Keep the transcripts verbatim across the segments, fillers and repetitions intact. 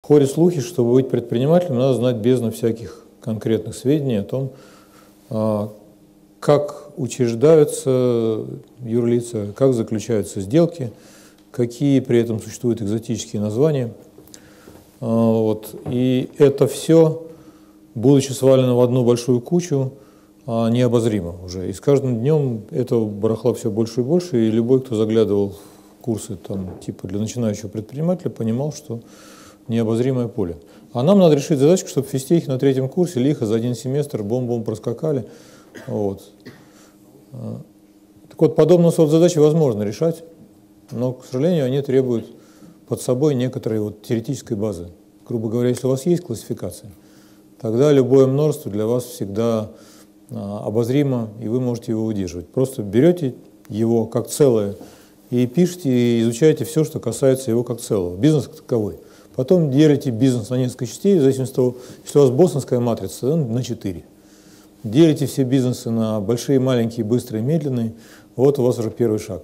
Ходят слухи, чтобы быть предпринимателем, надо знать бездну всяких конкретных сведений о том, как учреждаются юрлица, как заключаются сделки, какие при этом существуют экзотические названия. Вот. И это все, будучи свалено в одну большую кучу, необозримо уже. И с каждым днем этого барахла все больше и больше, и любой, кто заглядывал в курсы там, типа для начинающего предпринимателя, понимал, что необозримое поле. А нам надо решить задачку, чтобы физтехи на третьем курсе лихо за один семестр бом-бом проскакали. Вот. Так вот, подобные задачи возможно решать, но, к сожалению, они требуют под собой некоторой вот теоретической базы. Грубо говоря, если у вас есть классификация, тогда любое множество для вас всегда обозримо, и вы можете его удерживать. Просто берете его как целое и пишите, и изучаете все, что касается его как целого. Бизнес как таковой. Потом делите бизнес на несколько частей, в зависимости от того, если у вас бостоновская матрица, то на четыре. Делите все бизнесы на большие, маленькие, быстрые, медленные. Вот у вас уже первый шаг.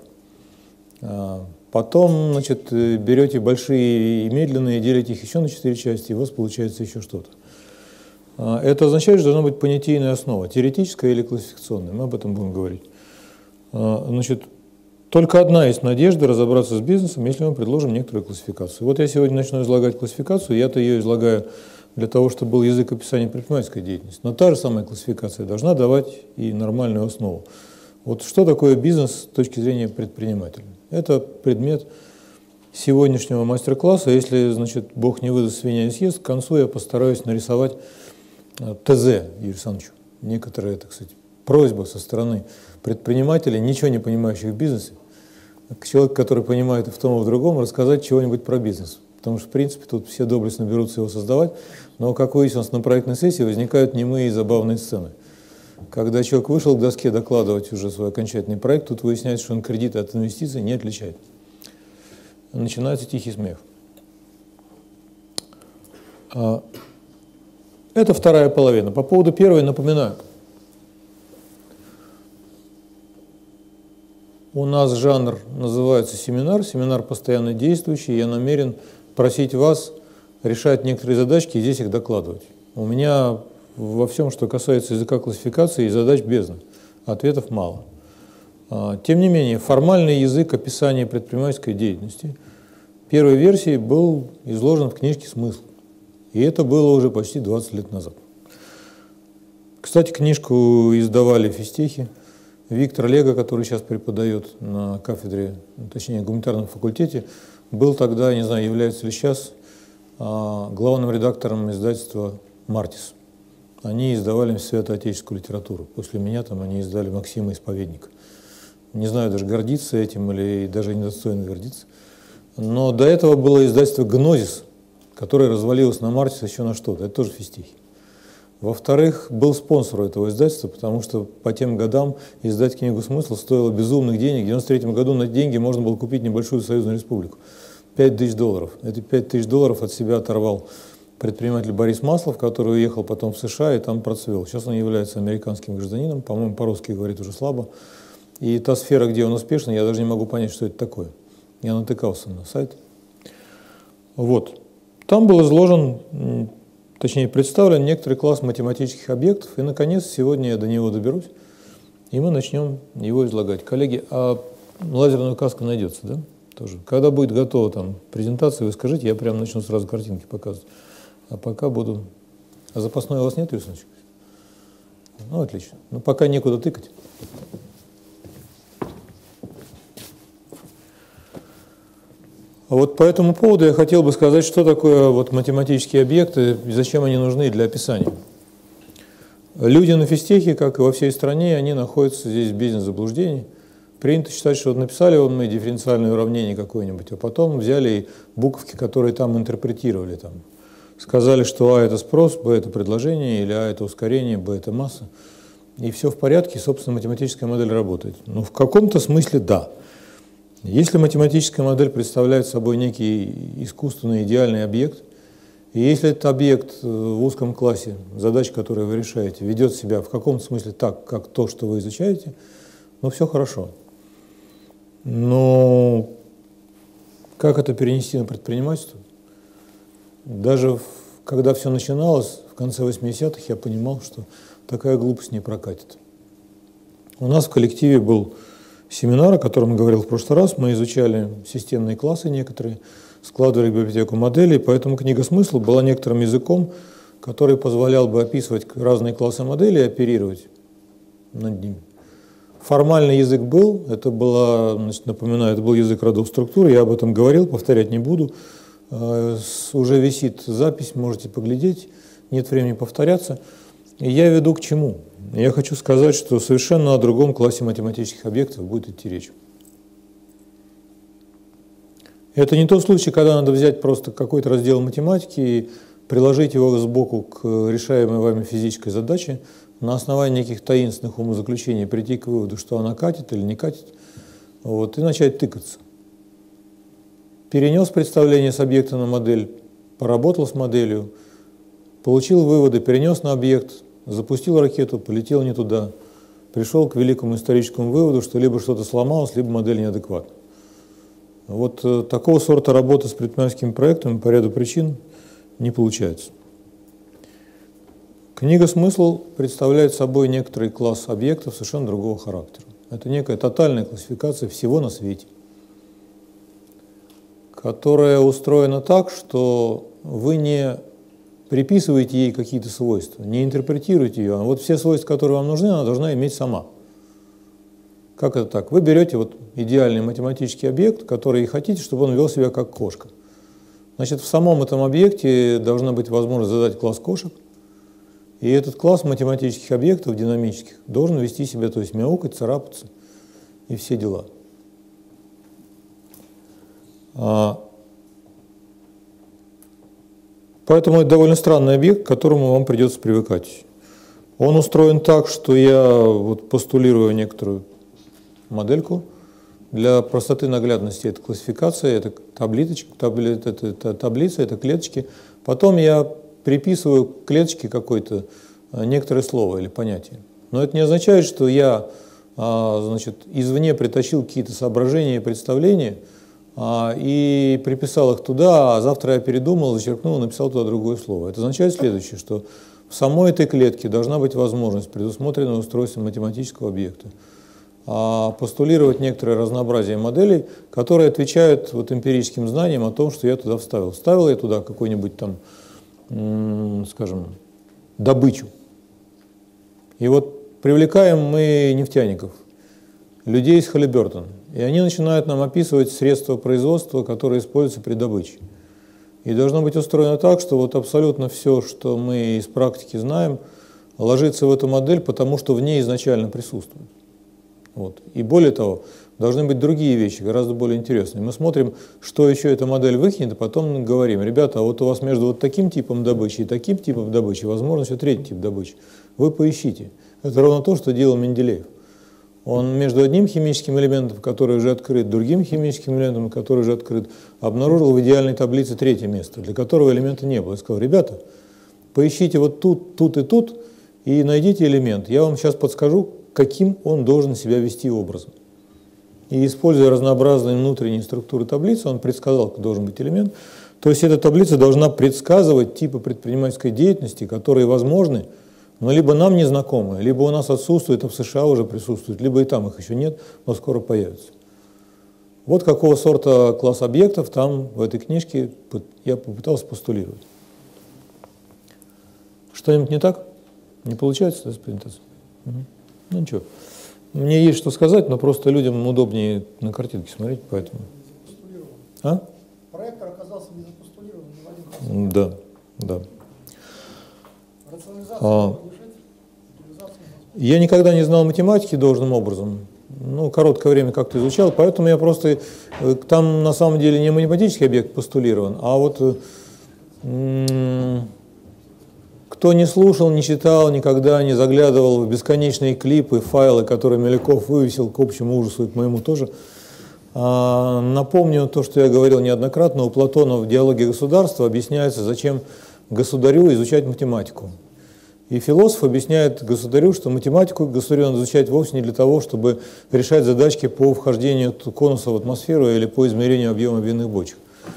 Потом, значит, берете большие и медленные, делите их еще на четыре части, и у вас получается еще что-то. Это означает, что должна быть понятийная основа, теоретическая или классификационная. Мы об этом будем говорить. Значит, только одна есть надежда разобраться с бизнесом, если мы предложим некоторую классификацию. Вот я сегодня начну излагать классификацию, я-то ее излагаю для того, чтобы был язык описания предпринимательской деятельности. Но та же самая классификация должна давать и нормальную основу. Вот что такое бизнес с точки зрения предпринимателя? Это предмет сегодняшнего мастер-класса. Если, значит, Бог не выдаст, свинья не съест, к концу я постараюсь нарисовать ТЗ Юрию Александровичу. Некоторая, так сказать, просьба со стороны предпринимателей, ничего не понимающих в бизнесе, к человеку, который понимает и в том, и в другом, рассказать чего-нибудь про бизнес. Потому что, в принципе, тут все доблестно берутся его создавать, но, как выяснилось, на проектной сессии возникают немые и забавные сцены. Когда человек вышел к доске докладывать уже свой окончательный проект, тут выясняется, что он кредиты от инвестиций не отличает. Начинается тихий смех. Это вторая половина. По поводу первой напоминаю. У нас жанр называется семинар, семинар постоянно действующий. Я намерен просить вас решать некоторые задачки и здесь их докладывать. У меня во всем, что касается языка классификации, задач бездна, ответов мало. Тем не менее, формальный язык описания предпринимательской деятельности первой версии был изложен в книжке «Смысл». И это было уже почти двадцать лет назад. Кстати, книжку издавали физтехи. Виктор Лего, который сейчас преподает на кафедре, точнее, гуманитарном факультете, был тогда, не знаю, является ли сейчас, главным редактором издательства «Мартис». Они издавали святоотеческую литературу. После меня там они издали «Максима Исповедника». Не знаю, даже гордиться этим или даже недостойно гордиться. Но до этого было издательство «Гнозис», которое развалилось на «Мартис» еще на что-то. Это тоже физтехи. Во-вторых, был спонсор этого издательства, потому что по тем годам издать книгу «Смысл» стоило безумных денег. В девяносто третьем году на деньги можно было купить небольшую союзную республику. пять тысяч долларов. Эти пять тысяч долларов от себя оторвал предприниматель Борис Маслов, который уехал потом в США и там процвел. Сейчас он является американским гражданином, по-моему, по-русски говорит уже слабо. И та сфера, где он успешный, я даже не могу понять, что это такое. Я натыкался на сайт. Вот. Там был изложен, точнее представлен некоторый класс математических объектов, и, наконец, сегодня я до него доберусь, и мы начнем его излагать. Коллеги, а лазерная указка найдется, да? Тоже. Когда будет готова там презентация, вы скажите, я прям начну сразу картинки показывать. А пока буду... А запасной у вас нет, Юрий? Ну, отлично. Ну, пока некуда тыкать. А вот по этому поводу я хотел бы сказать, что такое вот математические объекты и зачем они нужны для описания. Люди на физтехе, как и во всей стране, они находятся здесь в бездне заблуждений. Принято считать, что вот написали вот мы дифференциальное уравнение какое-нибудь, а потом взяли буковки, которые там интерпретировали. Там. Сказали, что А – это спрос, Б – это предложение, или А – это ускорение, Б – это масса. И все в порядке, и, собственно, математическая модель работает. Но в каком-то смысле да. Если математическая модель представляет собой некий искусственный идеальный объект, и если этот объект в узком классе, задач, которые вы решаете, ведет себя в каком-то смысле так, как то, что вы изучаете, ну все хорошо. Но как это перенести на предпринимательство? даже в, когда все начиналось, в конце восьмидесятых, я понимал, что такая глупость не прокатит. У нас в коллективе был семинар, о котором я говорил в прошлый раз. Мы изучали системные классы некоторые, складывали библиотеку моделей, поэтому книга «Смысл» была некоторым языком, который позволял бы описывать разные классы моделей и оперировать над ними. Формальный язык был, это было, значит, напоминаю, это был язык родов структуры, я об этом говорил, повторять не буду. Уже висит запись, можете поглядеть, нет времени повторяться. И я веду к чему? Я хочу сказать, что совершенно о другом классе математических объектов будет идти речь. Это не тот случай, когда надо взять просто какой-то раздел математики и приложить его сбоку к решаемой вами физической задаче, на основании неких таинственных умозаключений прийти к выводу, что она катит или не катит, вот, и начать тыкаться. Перенес представление с объекта на модель, поработал с моделью, получил выводы, перенес на объект, запустил ракету, полетел не туда, пришел к великому историческому выводу, что либо что-то сломалось, либо модель неадекватна. Вот э, такого сорта работы с предпринимательскими проектами по ряду причин не получается. Книга «Смысл» представляет собой некоторый класс объектов совершенно другого характера. Это некая тотальная классификация всего на свете, которая устроена так, что вы не приписываете ей какие-то свойства, не интерпретируете ее, а вот все свойства, которые вам нужны, она должна иметь сама. Как это так? Вы берете вот идеальный математический объект, который хотите, чтобы он вел себя как кошка. Значит, в самом этом объекте должна быть возможность задать класс кошек, и этот класс математических объектов динамических должен вести себя, то есть мяукать, царапаться и все дела. Поэтому это довольно странный объект, к которому вам придется привыкать. Он устроен так, что я вот постулирую некоторую модельку. Для простоты наглядности это классификация, это табличка, табли, это, это таблица, это клеточки. Потом я приписываю к клеточке какое-то некоторое слово или понятие. Но это не означает, что я, значит, извне притащил какие-то соображения и представления и приписал их туда, а завтра я передумал, зачеркнул, написал туда другое слово. Это означает следующее, что в самой этой клетке должна быть возможность предусмотренного устройства математического объекта, а постулировать некоторое разнообразие моделей, которые отвечают вот эмпирическим знаниям о том, что я туда вставил. Вставил я туда какой-нибудь там, скажем, добычу. И вот привлекаем мы нефтяников, людей из Халибертон, и они начинают нам описывать средства производства, которые используются при добыче. И должно быть устроено так, что вот абсолютно все, что мы из практики знаем, ложится в эту модель, потому что в ней изначально присутствует. Вот. И более того, должны быть другие вещи, гораздо более интересные. Мы смотрим, что еще эта модель выкинет, а потом говорим: ребята, а вот у вас между вот таким типом добычи и таким типом добычи возможно еще третий тип добычи. Вы поищите. Это ровно то, что делал Менделеев. Он между одним химическим элементом, который уже открыт, другим химическим элементом, который уже открыт, обнаружил в идеальной таблице третье место, для которого элемента не было. Я сказал: ребята, поищите вот тут, тут и тут и найдите элемент. Я вам сейчас подскажу, каким он должен себя вести образом. И, используя разнообразные внутренние структуры таблицы, он предсказал, как должен быть элемент. То есть эта таблица должна предсказывать типы предпринимательской деятельности, которые возможны, но либо нам не знакомы, либо у нас отсутствуют, а в США уже присутствуют, либо и там их еще нет, но скоро появятся. Вот какого сорта класс объектов там в этой книжке я попытался постулировать. Что-нибудь не так? Не получается с презентацией? Угу. Ну ничего. Мне есть что сказать, но просто людям удобнее на картинке смотреть, поэтому. А? Проектор оказался не запостулирован ни в один раз. Да, да. Рационализация А, я никогда не знал математики должным образом. Ну, короткое время как-то изучал, поэтому я просто... Там на самом деле не математический объект постулирован, а вот... Кто не слушал, не читал, никогда не заглядывал в бесконечные клипы, файлы, которые Меляков вывесил, к общему ужасу и к моему тоже, а, напомню то, что я говорил неоднократно, у Платона в «Диалоге государства» объясняется, зачем государю изучать математику. И философ объясняет государю, что математику государю надо изучать вовсе не для того, чтобы решать задачки по вхождению конуса в атмосферу или по измерению объема винных бочек,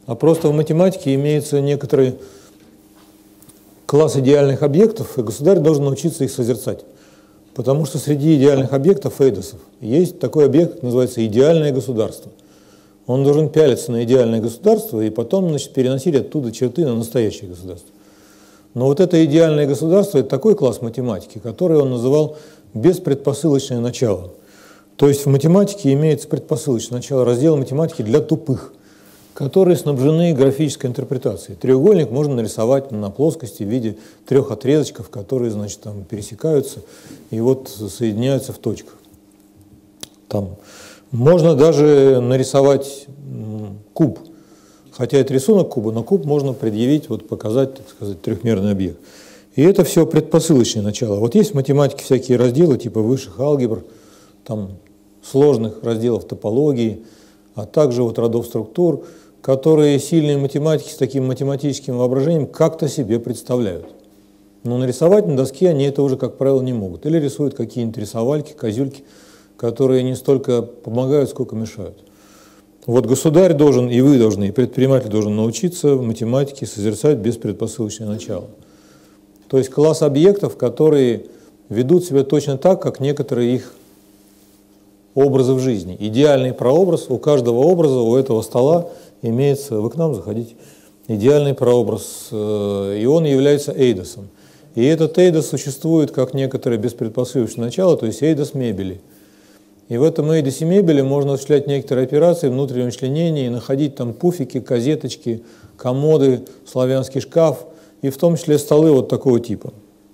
а просто в математике имеется некоторый класс идеальных объектов, и государь должен научиться их созерцать. Потому что среди идеальных объектов, эйдосов, есть такой объект, называется идеальное государство. Он должен пялиться на идеальное государство и потом, значит, переносить оттуда черты на настоящее государство. Но вот это идеальное государство – это такой класс математики, который он называл беспредпосылочное начало. То есть в математике имеется предпосылочное начало, раздел математики для тупых, которые снабжены графической интерпретацией. Треугольник можно нарисовать на плоскости в виде трех отрезочков, которые, значит, там пересекаются и вот соединяются в точках. Там можно даже нарисовать куб. Хотя это рисунок куба, но куб можно предъявить, вот показать, так сказать, трехмерный объект. И это все предпосылочное начало. Вот есть в математике всякие разделы типа высших алгебр, там сложных разделов топологии, а также вот родов структур, которые сильные математики с таким математическим воображением как-то себе представляют. Но нарисовать на доске они это уже, как правило, не могут. Или рисуют какие-нибудь рисовальки, козюльки, которые не столько помогают, сколько мешают. Вот государь должен, и вы должны, и предприниматель должен научиться в математике созерцать беспредпосылочное начало. То есть класс объектов, которые ведут себя точно так, как некоторые их образы в жизни. Идеальный прообраз, у каждого образа, у этого стола имеется, вы к нам заходите, идеальный прообраз, и он является эйдосом. И этот эйдос существует как некоторое беспредпосылочное начало, то есть эйдос мебели. И в этом эйдосе мебели можно осуществлять некоторые операции внутреннего членения и находить там пуфики, козеточки, комоды, славянский шкаф, и в том числе столы вот такого типа.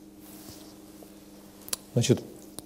Значит,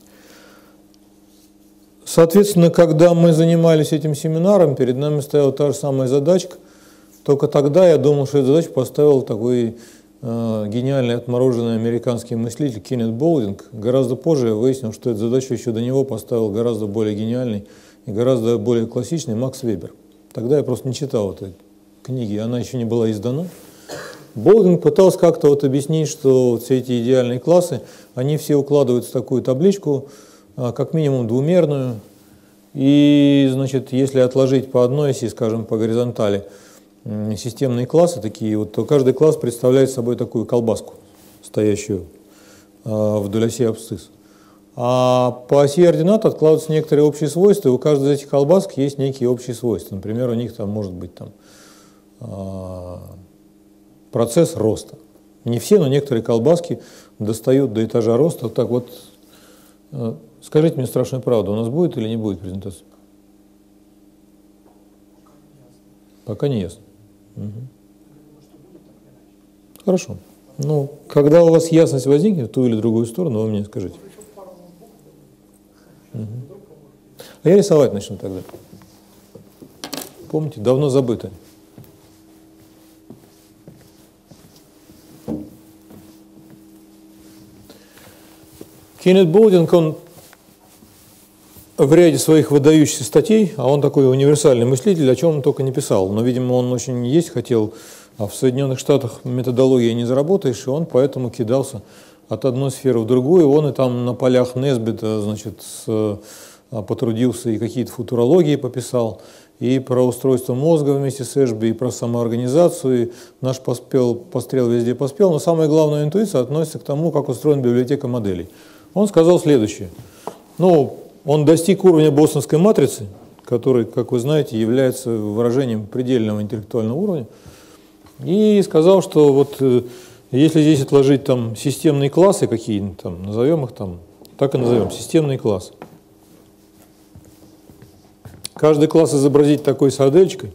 соответственно, когда мы занимались этим семинаром, перед нами стояла та же самая задачка, только тогда я думал, что эту задачу поставил такой э, гениальный отмороженный американский мыслитель Кеннет Болдинг. Гораздо позже я выяснил, что эту задачу еще до него поставил гораздо более гениальный и гораздо более классичный Макс Вебер. Тогда я просто не читал этой книги, она еще не была издана. Болдинг пытался как-то вот объяснить, что вот все эти идеальные классы, они все укладываются в такую табличку, как минимум двумерную, и, значит, если отложить по одной оси, скажем, по горизонтали, системные классы такие, вот, то каждый класс представляет собой такую колбаску, стоящую вдоль оси абсцисс. А по оси ординат откладываются некоторые общие свойства, и у каждой из этих колбасок есть некие общие свойства. Например, у них там может быть там процесс роста. Не все, но некоторые колбаски достают до этажа роста. Так вот, скажите мне страшную правду, у нас будет или не будет презентация? Пока не ясно. Угу. Хорошо. Ну, когда у вас ясность возникнет в ту или другую сторону, вы мне скажите. Угу. А я рисовать начну тогда. Помните, давно забыто. Кеннет Болдинг, он в ряде своих выдающихся статей, а он такой универсальный мыслитель, о чем он только не писал, но, видимо, он очень есть хотел, а в Соединенных Штатах методологии не заработаешь, и он поэтому кидался от одной сферы в другую. Он и там на полях Несбита, значит, с, потрудился и какие-то футурологии пописал, и про устройство мозга вместе с Эшби, и про самоорганизацию, и наш поспел, пострел везде поспел, но самая главная интуиция относится к тому, как устроена библиотека моделей. Он сказал следующее. Ну, он достиг уровня бостонской матрицы, который, как вы знаете, является выражением предельного интеллектуального уровня, и сказал, что вот если здесь отложить там системные классы какие-нибудь, там, назовем их там, так и назовем, системные классы. Каждый класс изобразить такой сарделечкой,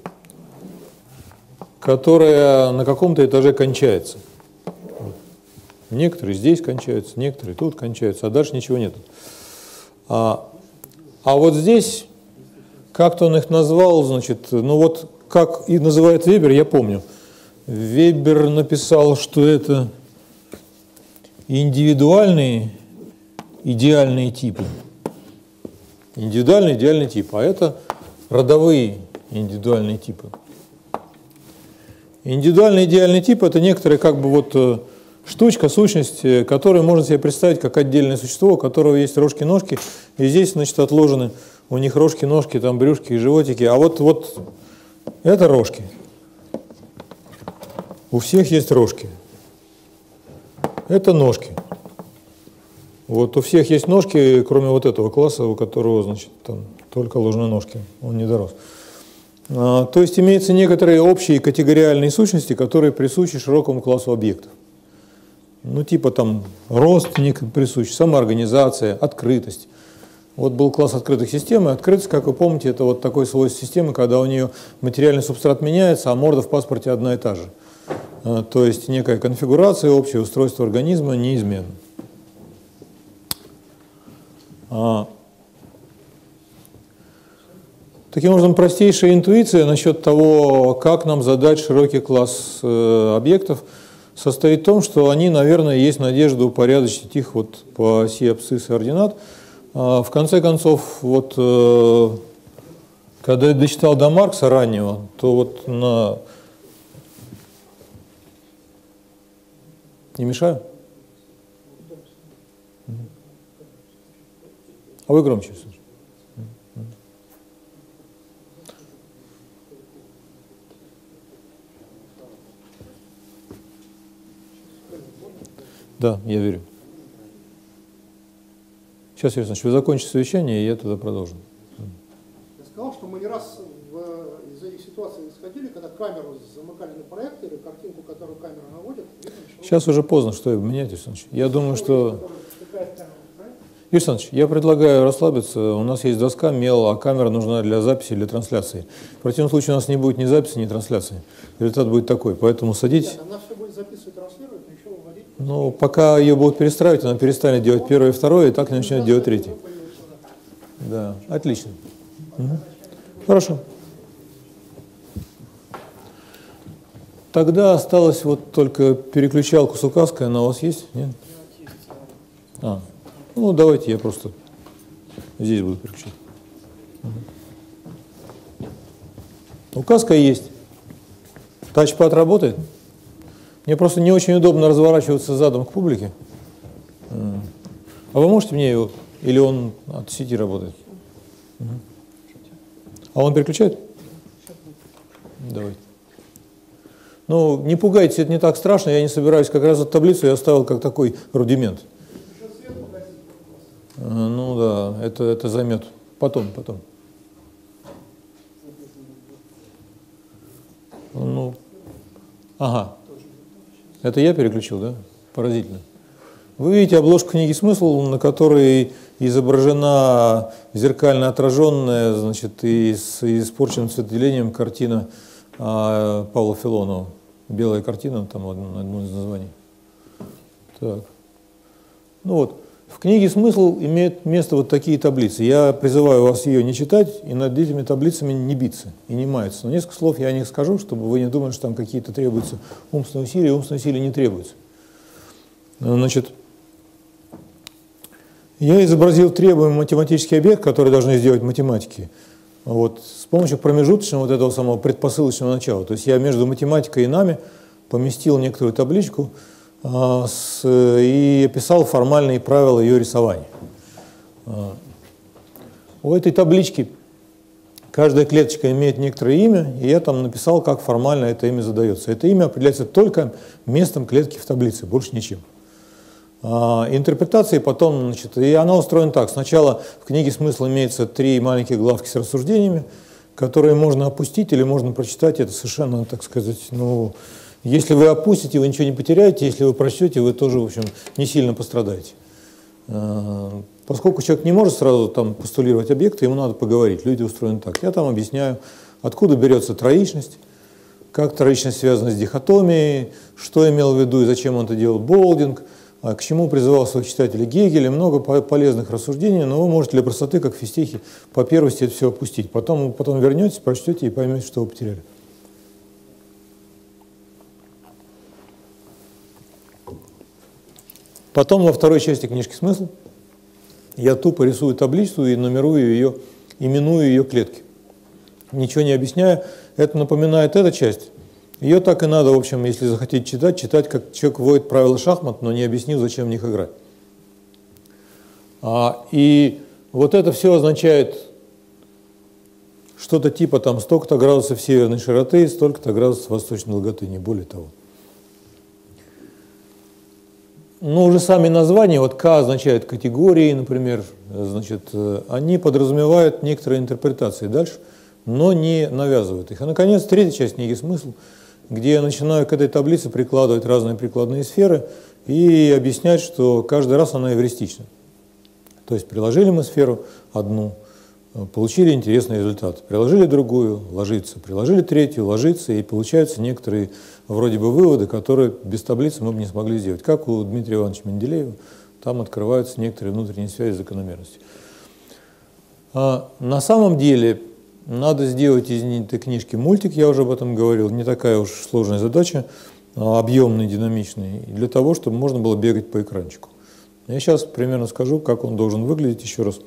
которая на каком-то этаже кончается. Некоторые здесь кончаются, некоторые тут кончаются, а дальше ничего нет. А, а вот здесь, как-то он их назвал, значит, ну вот как их называет Вебер, я помню. Вебер написал, что это индивидуальные идеальные типы. Индивидуальный идеальный тип, а это родовые индивидуальные типы. Индивидуальный идеальный тип – это некоторые как бы вот штучка, сущность, которую можно себе представить как отдельное существо, у которого есть рожки-ножки, и здесь, значит, отложены у них рожки-ножки, там брюшки и животики, а вот, вот это рожки. у всех есть рожки. Это ножки. Вот у всех есть ножки, кроме вот этого класса, у которого, значит, там только ложные ножки, он не дорос. А, то есть имеются некоторые общие категориальные сущности, которые присущи широкому классу объектов. Ну, типа там рост присущ, самоорганизация, открытость. Вот был класс открытых систем, и открытость, как вы помните, это вот такое свойство системы, когда у нее материальный субстрат меняется, а морда в паспорте одна и та же. А, то есть некая конфигурация, общее устройство организма неизменно. А, таким образом, простейшая интуиция насчет того, как нам задать широкий класс э, объектов, состоит в том, что они, наверное, есть надежда упорядочить их вот по оси абсцисс и ординат. А, в конце концов, вот, э, когда я дочитал до Маркса раннего, то вот на... Не мешаю? А вы громче слышите. Да, я верю. Сейчас, Юрий Александрович, вы закончите совещание, и я тогда продолжу. Я сказал, что мы не раз в, из этих ситуаций исходили, когда камеру замыкали на проекторе, картинку, которую камера наводит. Видно, сейчас уже поздно, что менять, Юрий Александрович. Я думаю, что... Юрий Александрович, я предлагаю расслабиться. У нас есть доска, мел, а камера нужна для записи, для трансляции. В противном случае у нас не будет ни записи, ни трансляции. Результат будет такой, поэтому садитесь. Нет, она все будет записывать, транслировать, ничего вводить. Ну, пока ее будут перестраивать, она перестанет делать первое и второе, и так не начнет делать третье. Да, отлично. Угу. Хорошо. Тогда осталось вот только переключалку с указкой, она у вас есть? Нет? А. Ну, давайте я просто здесь буду переключать. Угу. Указка есть. Тачпад работает? Мне просто не очень удобно разворачиваться задом к публике. А вы можете мне его, или он от сети работает? Угу. А он переключает? Давайте. Ну, не пугайтесь, это не так страшно, я не собираюсь, как раз эту таблицу я оставил как такой рудимент. Ну да, это, это займет. Потом, потом. Ну, ага. Это я переключил, да? Поразительно. Вы видите обложку книги «Смысл», на которой изображена зеркально отраженная, значит, и с испорченным цветоделением картина а, Павла Филонова. Белая картина, там одно, одно из названий. Так. Ну вот. В книге «Смысл» имеет место вот такие таблицы. Я призываю вас ее не читать и над этими таблицами не биться и не маяться. Но несколько слов я о них скажу, чтобы вы не думали, что там какие-то требуются умственные усилия. Умственные усилия не требуются. Значит, я изобразил требуемый математический объект, который должны сделать математики, вот, с помощью промежуточного вот этого самого предпосылочного начала. То есть я между математикой и нами поместил некоторую табличку, и описал формальные правила ее рисования. У этой таблички каждая клеточка имеет некоторое имя, и я там написал, как формально это имя задается. Это имя определяется только местом клетки в таблице, больше ничем. Интерпретации потом, значит, и она устроена так. Сначала в книге «Смысл» имеется три маленьких главки с рассуждениями, которые можно опустить или можно прочитать. Это совершенно, так сказать, ну... Если вы опустите, вы ничего не потеряете, если вы прочтете, вы тоже, в общем, не сильно пострадаете. Поскольку человек не может сразу там постулировать объекты, ему надо поговорить. Люди устроены так. Я там объясняю, откуда берется троичность, как троичность связана с дихотомией, что имел в виду и зачем он это делал Болдинг, к чему призывал своих читателей Гегель, и много полезных рассуждений, но вы можете для простоты, как в физтехе, по первости это все опустить. Потом, потом вернетесь, прочтете и поймете, что вы потеряли. Потом во второй части книжки «Смысл» я тупо рисую таблицу и нумерую ее, именую ее клетки. Ничего не объясняю. Это напоминает эта часть. Ее так и надо, в общем, если захотите читать, читать, как человек вводит правила шахмат, но не объяснил, зачем в них играть. А, и вот это все означает что-то типа там столько-то градусов северной широты, столько-то градусов восточной долготы, не более того. но уже сами названия, вот К означает категории, например, значит, они подразумевают некоторые интерпретации дальше, но не навязывают их. А, наконец, третья часть, некий смысл, где я начинаю к этой таблице прикладывать разные прикладные сферы и объяснять, что каждый раз она эвристична. То есть приложили мы сферу одну, получили интересный результат, приложили другую, ложится, приложили третью, ложится, и получаются некоторые вроде бы выводы, которые без таблицы мы бы не смогли сделать. Как у Дмитрия Ивановича Менделеева, там открываются некоторые внутренние связи, закономерности. А на самом деле надо сделать из этой книжки мультик, я уже об этом говорил, не такая уж сложная задача, объемный, динамичный, для того, чтобы можно было бегать по экранчику. Я сейчас примерно скажу, как он должен выглядеть еще раз.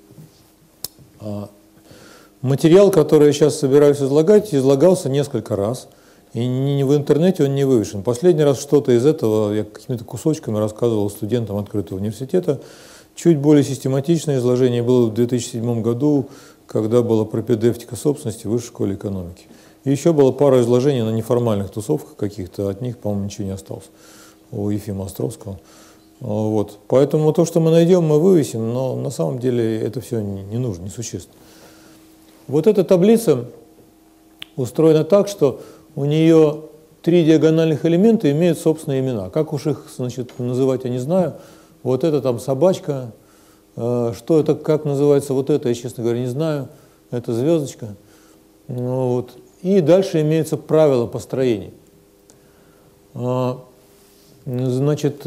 Материал, который я сейчас собираюсь излагать, излагался несколько раз, и не в интернете он не вывешен. Последний раз что-то из этого я какими-то кусочками рассказывал студентам открытого университета. Чуть более систематичное изложение было в две тысячи седьмом году, когда была пропедевтика собственности в Высшей школе экономики. И еще было пара изложений на неформальных тусовках каких-то, от них, по-моему, ничего не осталось, у Ефима Островского. Вот. Поэтому то, что мы найдем, мы вывесим, но на самом деле это все не, не нужно, не существенно. Вот эта таблица устроена так, что у нее три диагональных элемента имеют собственные имена. Как уж их, значит, называть, я не знаю. Вот это там собачка, что это, как называется вот это, я, честно говоря, не знаю. Это звездочка. Ну, вот. И дальше имеются правила построения. Значит,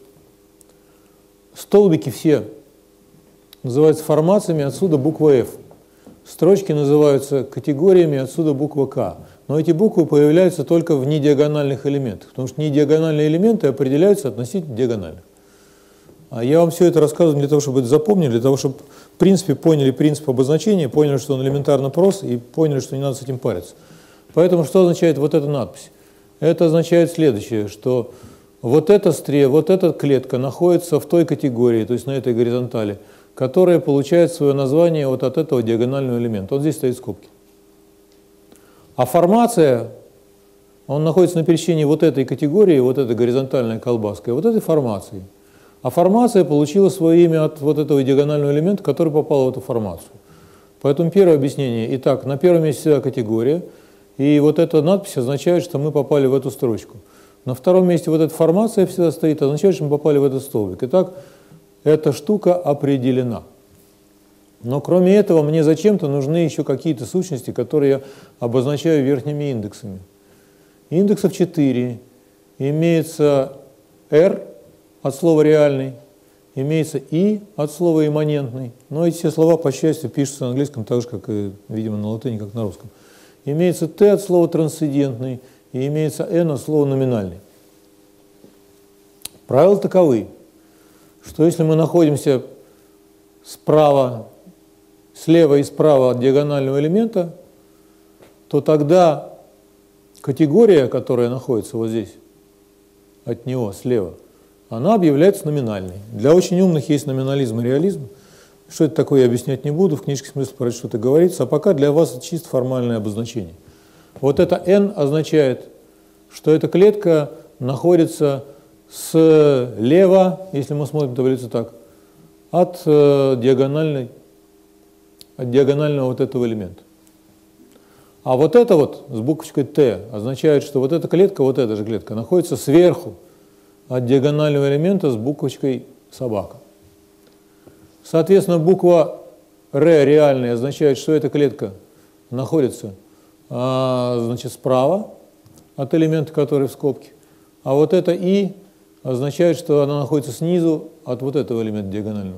столбики все называются формациями, отсюда буква F. Строчки называются категориями, отсюда буква К. Но эти буквы появляются только в недиагональных элементах, потому что недиагональные элементы определяются относительно диагональных. А я вам все это рассказываю для того, чтобы это запомнили, для того, чтобы в принципе поняли принцип обозначения, поняли, что он элементарно прост, и поняли, что не надо с этим париться. Поэтому что означает вот эта надпись? Это означает следующее, что вот эта стрела, вот эта клетка находится в той категории, то есть на этой горизонтали, которая получает свое название вот от этого диагонального элемента. Вот здесь стоит скобки. А формация, он находится на пересечении вот этой категории, вот этой горизонтальной колбаской, вот этой формации. А формация получила свое имя от вот этого диагонального элемента, который попал в эту формацию. Поэтому первое объяснение. Итак, на первом месте всегда категория, и вот эта надпись означает, что мы попали в эту строчку. На втором месте вот эта формация всегда стоит, означает, что мы попали в этот столбик. Итак, эта штука определена. Но кроме этого, мне зачем-то нужны еще какие-то сущности, которые я обозначаю верхними индексами. Индексов четыре. Имеется R от слова реальный, имеется И от слова имманентный. Но эти все слова, по счастью, пишутся на английском так же, как и, видимо, на латыни, как на русском. Имеется Т от слова трансцендентный, и имеется N от слова номинальный. Правила таковы, что если мы находимся справа, слева и справа от диагонального элемента, то тогда категория, которая находится вот здесь, от него, слева, она объявляется номинальной. Для очень умных есть номинализм и реализм. Что это такое, я объяснять не буду, в книжке смысл про это что-то говорится, а пока для вас это чисто формальное обозначение. Вот это N означает, что эта клетка находится слева, если мы смотрим таблицу так, от, э, диагональной, от диагонального вот этого элемента. А вот это вот с буквочкой Т означает, что вот эта клетка, вот эта же клетка, находится сверху от диагонального элемента с буквочкой собака. Соответственно, буква Р реальная означает, что эта клетка находится а, значит, справа от элемента, который в скобке. А вот это И означает, что она находится снизу от вот этого элемента диагонального.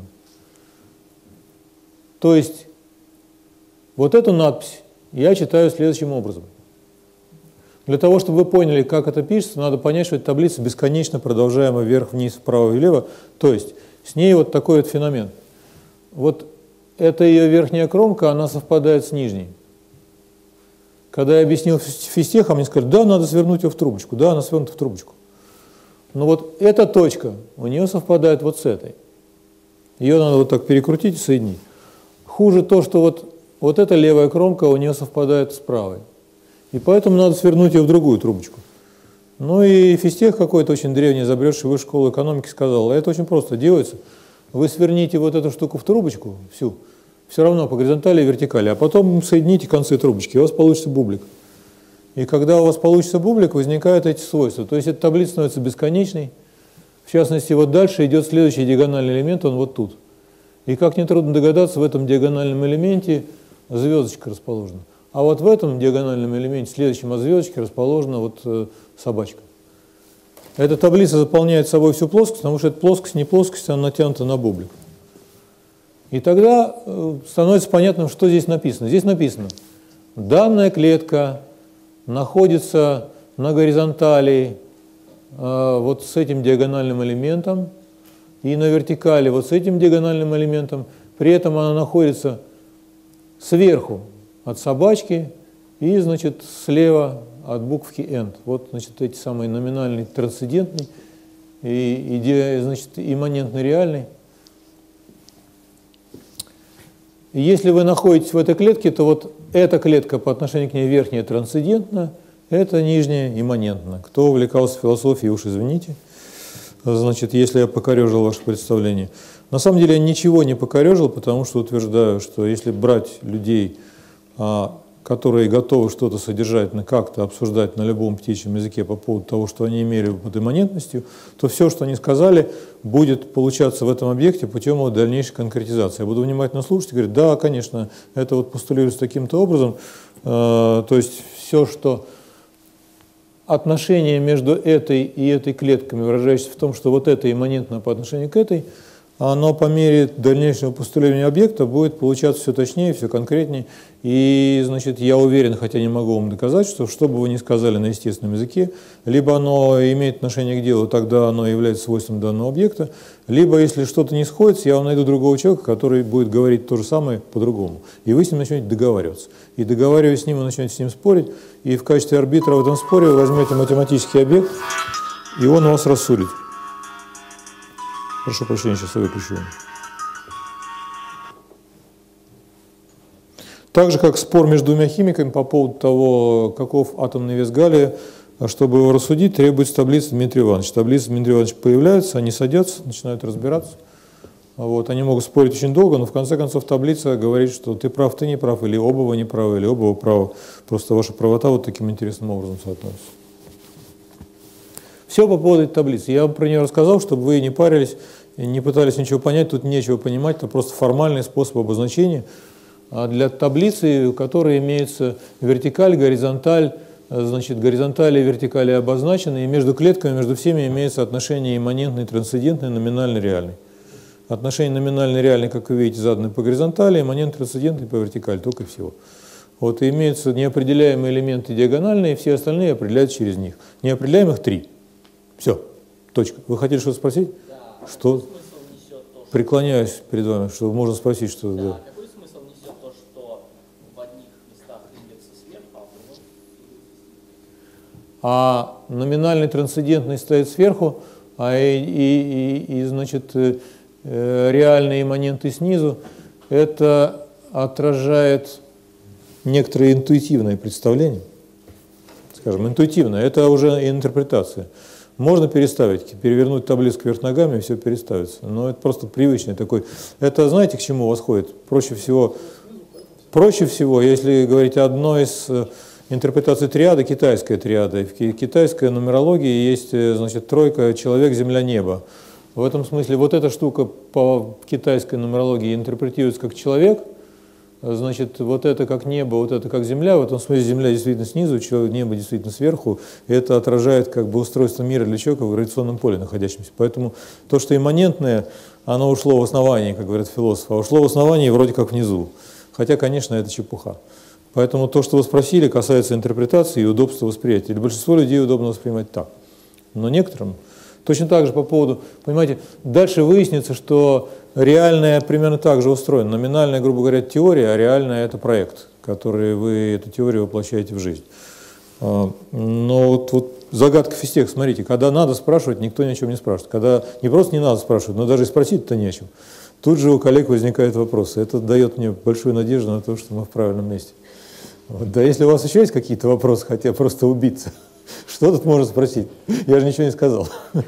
То есть вот эту надпись я читаю следующим образом. Для того, чтобы вы поняли, как это пишется, надо понять, что эта таблица бесконечно продолжаема вверх, вниз, вправо и влево. То есть с ней вот такой вот феномен. Вот эта ее верхняя кромка, она совпадает с нижней. Когда я объяснил физтехам, они сказали, да, надо свернуть ее в трубочку. Да, она свернута в трубочку. Но вот эта точка у нее совпадает вот с этой. Ее надо вот так перекрутить и соединить. Хуже то, что вот, вот эта левая кромка у нее совпадает с правой. И поэтому надо свернуть ее в другую трубочку. Ну и физтех какой-то очень древний, забревший в высшую школу экономики, сказал, это очень просто делается. Вы сверните вот эту штуку в трубочку всю, все равно по горизонтали и вертикали, а потом соедините концы трубочки, и у вас получится бублик. И когда у вас получится бублик, возникают эти свойства. То есть эта таблица становится бесконечной. В частности, вот дальше идет следующий диагональный элемент, он вот тут. И как нетрудно догадаться, в этом диагональном элементе звездочка расположена. А вот в этом диагональном элементе, следующем от звездочки, расположена вот э, собачка. Эта таблица заполняет собой всю плоскость, потому что эта плоскость не плоскость, она натянута на бублик. И тогда э, становится понятным, что здесь написано. Здесь написано, данная клетка находится на горизонтали э, вот с этим диагональным элементом и на вертикали вот с этим диагональным элементом. При этом она находится сверху от собачки и, значит, слева от буквки end. Вот, значит, эти самые номинальный, трансцендентный и, и значит, имманентный, реальный. И если вы находитесь в этой клетке, то вот эта клетка по отношению к ней верхняя трансцендентна, это нижняя имманентна. Кто увлекался философией, уж извините, значит, если я покорежил ваше представление. На самом деле я ничего не покорежил, потому что утверждаю, что если брать людей, которые готовы что-то содержательно как-то обсуждать на любом птичьем языке по поводу того, что они имели под имманентностью, то все, что они сказали, будет получаться в этом объекте путем его дальнейшей конкретизации. Я буду внимательно слушать и говорить, да, конечно, это вот постулируется таким-то образом. То есть все, что отношение между этой и этой клетками, выражающееся в том, что вот это имманентно по отношению к этой, оно по мере дальнейшего постулирования объекта будет получаться все точнее, все конкретнее. И, значит, я уверен, хотя не могу вам доказать, что что бы вы ни сказали на естественном языке, либо оно имеет отношение к делу, тогда оно является свойством данного объекта, либо, если что-то не сходится, я вам найду другого человека, который будет говорить то же самое по-другому. И вы с ним начнете договариваться. И договариваясь с ним, вы начнете с ним спорить, и в качестве арбитра в этом споре вы возьмете математический объект, и он вас рассудит. Прошу прощения, сейчас я выключу. Так же, как спор между двумя химиками по поводу того, каков атомный вес галлия, чтобы его рассудить, требуется таблица Дмитрия Ивановича. Таблица Дмитрия Ивановича появляется, они садятся, начинают разбираться. Вот, они могут спорить очень долго, но в конце концов таблица говорит, что ты прав, ты не прав, или оба вы не правы, или оба вы правы. Просто ваша правота вот таким интересным образом соотносится. Все по поводу этой таблицы. Я вам про нее рассказал, чтобы вы не парились, не пытались ничего понять, тут нечего понимать, это просто формальный способ обозначения. А для таблицы, у которой имеется вертикаль, горизонталь, значит, горизонтали и вертикали обозначены, и между клетками, между всеми имеется отношение имманентный, трансцендентный, номинальный, реальный. Отношение номинальный, реальный, как вы видите, заданы по горизонтали, имманентный, трансцендентный по вертикали, только и всего. Вот и имеются неопределяемые элементы диагональные, все остальные определяются через них. Неопределяемых три. Все, точка. Вы хотели что-то спросить? Да. Что? Какой смысл несет то, что... Преклоняюсь перед вами, что можно спросить, что... Да. Да. Какой смысл несет то, что в одних местах индекса сверху, а в другом... А номинальный трансцендентный стоит сверху, а и, и, и, и значит, э, реальные имманенты снизу. Это отражает некоторое интуитивное представление. Скажем, интуитивно, это уже интерпретация. Можно переставить, перевернуть таблицу кверх ногами, и все переставится. Но это просто привычный такой. Это знаете, к чему восходит? Проще всего, проще всего, если говорить о одной из интерпретаций триады, китайская триада. В китайской нумерологии есть, значит, тройка человек, земля, небо. В этом смысле вот эта штука по китайской нумерологии интерпретируется как человек. Значит, вот это как небо, вот это как земля, в этом смысле земля действительно снизу, небо действительно сверху, и это отражает как бы устройство мира для человека в гравитационном поле находящемся. Поэтому то, что имманентное, оно ушло в основание, как говорят философы, а ушло в основание вроде как внизу. Хотя, конечно, это чепуха. Поэтому то, что вы спросили, касается интерпретации и удобства восприятия. Для большинства людей удобно воспринимать так. Но некоторым точно так же по поводу, понимаете, дальше выяснится, что реальное примерно так же устроено. Номинальная, грубо говоря, теория, а реальная – это проект, который вы, эту теорию воплощаете в жизнь. Но вот, вот загадка физтех, смотрите, когда надо спрашивать, никто ни о чем не спрашивает. Когда не просто не надо спрашивать, но даже и спросить-то не о чем. Тут же у коллег возникают вопросы. Это дает мне большую надежду на то, что мы в правильном месте. Вот. Да если у вас еще есть какие-то вопросы, хотя просто убиться. Что тут можно спросить? Я же ничего не сказал.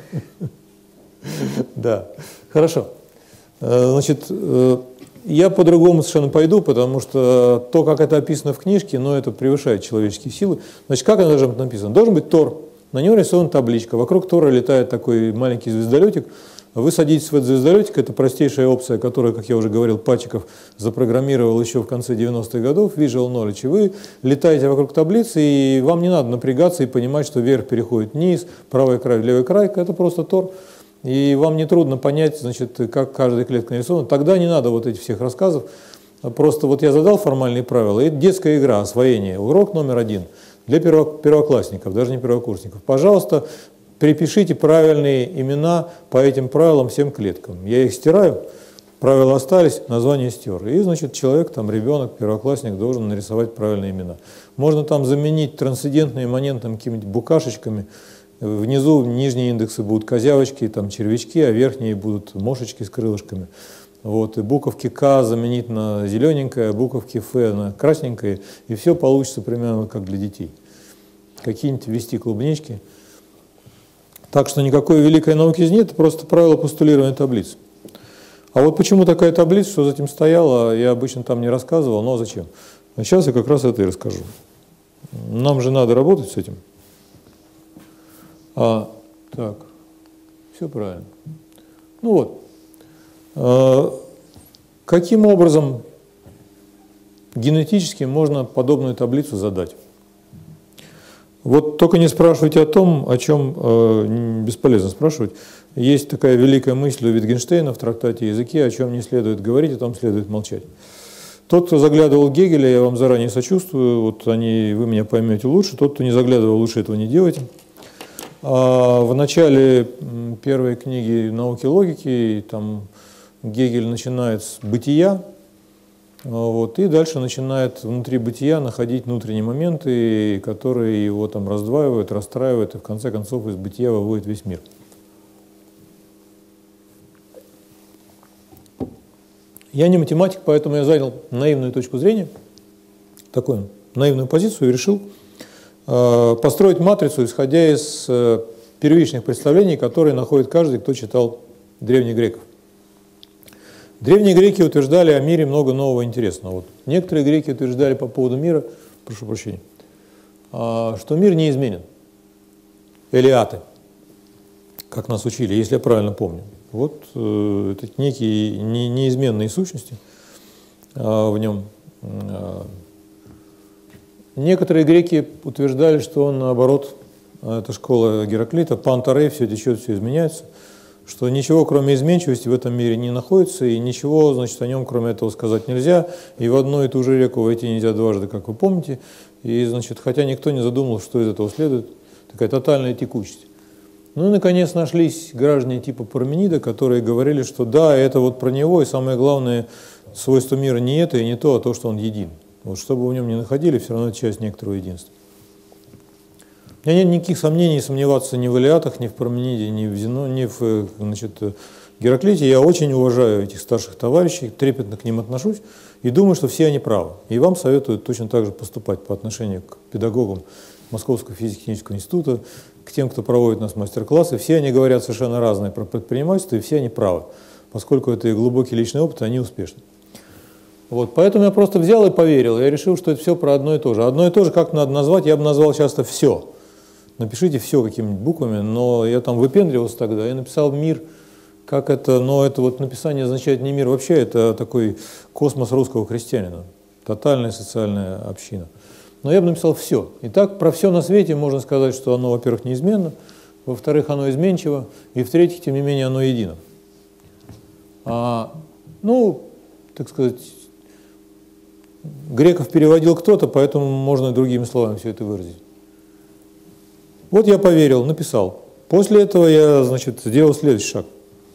Да, хорошо. Значит, я по-другому совершенно пойду, потому что то, как это описано в книжке, ну, это превышает человеческие силы. Значит, как это должно быть написано? Должен быть Тор. На нем рисована табличка. Вокруг Тора летает такой маленький звездолетик. Вы садитесь в этот звездолетик. Это простейшая опция, которую, как я уже говорил, Пачиков запрограммировал еще в конце девяностых годов, Visual Knowledge. И вы летаете вокруг таблицы, и вам не надо напрягаться и понимать, что вверх переходит вниз, правый край, левый край. Это просто Тор. И вам нетрудно понять, значит, как каждая клетка нарисована. Тогда не надо вот этих всех рассказов. Просто вот я задал формальные правила. Это детская игра, освоение. Урок номер один для первоклассников, даже не первокурсников. Пожалуйста, перепишите правильные имена по этим правилам всем клеткам. Я их стираю, правила остались, название стер. И, значит, человек, там, ребенок, первоклассник должен нарисовать правильные имена. Можно там заменить трансцендентные имманентом какими-нибудь букашечками. Внизу нижние индексы будут козявочки, там червячки, а верхние будут мошечки с крылышками. Вот, и буковки К заменить на зелененькое, а буковки Ф на красненькое, и все получится примерно как для детей. Какие-нибудь ввести клубнички. Так что никакой великой науки здесь нет, просто правило постулирования таблиц. А вот почему такая таблица, что за этим стояло, я обычно там не рассказывал, но зачем? А сейчас я как раз это и расскажу. Нам же надо работать с этим. А, так, все правильно. Ну вот, а, каким образом генетически можно подобную таблицу задать? Вот только не спрашивайте о том, о чем э, бесполезно спрашивать. Есть такая великая мысль у Wittgensteina в трактате «Языки», о чем не следует говорить, о том следует молчать. Тот, кто заглядывал в Гегеля, я вам заранее сочувствую, вот они, вы меня поймете лучше. Тот, кто не заглядывал, лучше этого не делайте. В начале первой книги «Науки логики» там Гегель начинает с бытия, вот, и дальше начинает внутри бытия находить внутренние моменты, которые его там раздваивают, расстраивают, и в конце концов из бытия выводит весь мир. Я не математик, поэтому я занял наивную точку зрения, такую наивную позицию, и решил построить матрицу, исходя из первичных представлений, которые находит каждый, кто читал древних греков. Древние греки утверждали о мире много нового интересного. Вот. Некоторые греки утверждали по поводу мира, прошу прощения, что мир неизменен. Элиаты, как нас учили, если я правильно помню. Вот это некие неизменные сущности в нем. Некоторые греки утверждали, что он, наоборот, это школа Гераклита, пантарей, все течет, все изменяется, что ничего, кроме изменчивости, в этом мире не находится, и ничего, значит, о нем, кроме этого, сказать нельзя, и в одну и ту же реку войти нельзя дважды, как вы помните, и, значит, хотя никто не задумал, что из этого следует, такая тотальная текучесть. Ну и, наконец, нашлись граждане типа Парменида, которые говорили, что да, это вот про него, и самое главное, свойство мира не это и не то, а то, что он един. Вот, что бы в нем ни находили, все равно это часть некоторого единства. У меня нет никаких сомнений сомневаться ни в Илиатах, ни в Пармениде, ни в, Зено, ни в, значит, Гераклите. Я очень уважаю этих старших товарищей, трепетно к ним отношусь и думаю, что все они правы. И вам советую точно так же поступать по отношению к педагогам Московского физико-технического института, к тем, кто проводит у нас мастер-классы. Все они говорят совершенно разные про предпринимательство, и все они правы. Поскольку это и глубокий личный опыт, они успешны. Вот, поэтому я просто взял и поверил. Я решил, что это все про одно и то же. Одно и то же, как надо назвать, я бы назвал часто «все». Напишите «все» какими-нибудь буквами, но я там выпендривался тогда, я написал «мир», как это, но это вот написание означает не мир вообще, это такой космос русского крестьянина, тотальная социальная община. Но я бы написал «все». Итак, про все на свете можно сказать, что оно, во-первых, неизменно, во-вторых, оно изменчиво, и в-третьих, тем не менее, оно едино. А, ну, так сказать, греков переводил кто-то, поэтому можно другими словами все это выразить. Вот я поверил, написал. После этого я, значит, сделал следующий шаг.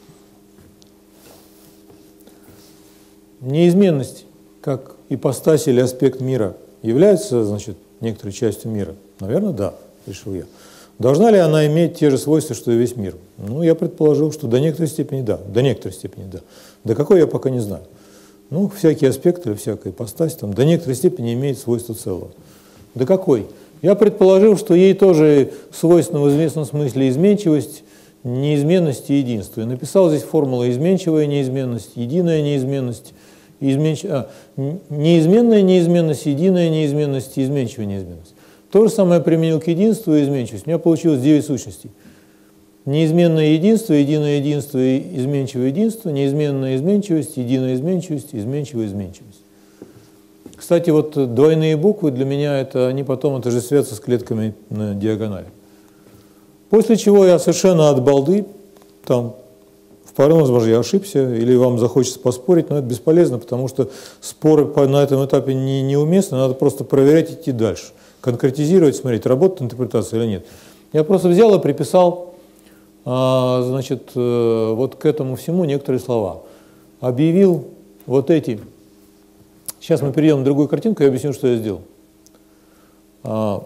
Неизменность, как ипостась или аспект мира, является, значит, некоторой частью мира? Наверное, да, решил я. Должна ли она иметь те же свойства, что и весь мир? Ну, я предположил, что до некоторой степени да, до некоторой степени да. До какой я пока не знаю. Ну, всякий аспект или всякая ипостась там, до некоторой степени имеет свойства целого. До какой? Я предположил, что ей тоже свойственна в известном смысле изменчивость, неизменность и единство. И написал здесь формулу изменчивая неизменность, единая неизменность, изменч... а, неизменная неизменность, единая неизменность и изменчивая неизменность. То же самое применил к единству и изменчивости. У меня получилось девять сущностей. Неизменное единство, единое единство и изменчивое единство, неизменная изменчивость, единая изменчивость, изменчивая изменчивость. Кстати, вот двойные буквы для меня, это они потом отождествятся с клетками на диагонали. После чего я совершенно от балды, там, вполне возможно, я ошибся, или вам захочется поспорить, но это бесполезно, потому что споры на этом этапе не, неуместны, надо просто проверять и идти дальше. Конкретизировать, смотреть, работает интерпретация или нет. Я просто взял и приписал, а, значит, вот к этому всему некоторые слова. Объявил вот эти. Сейчас мы перейдем на другую картинку, я объясню, что я сделал. А,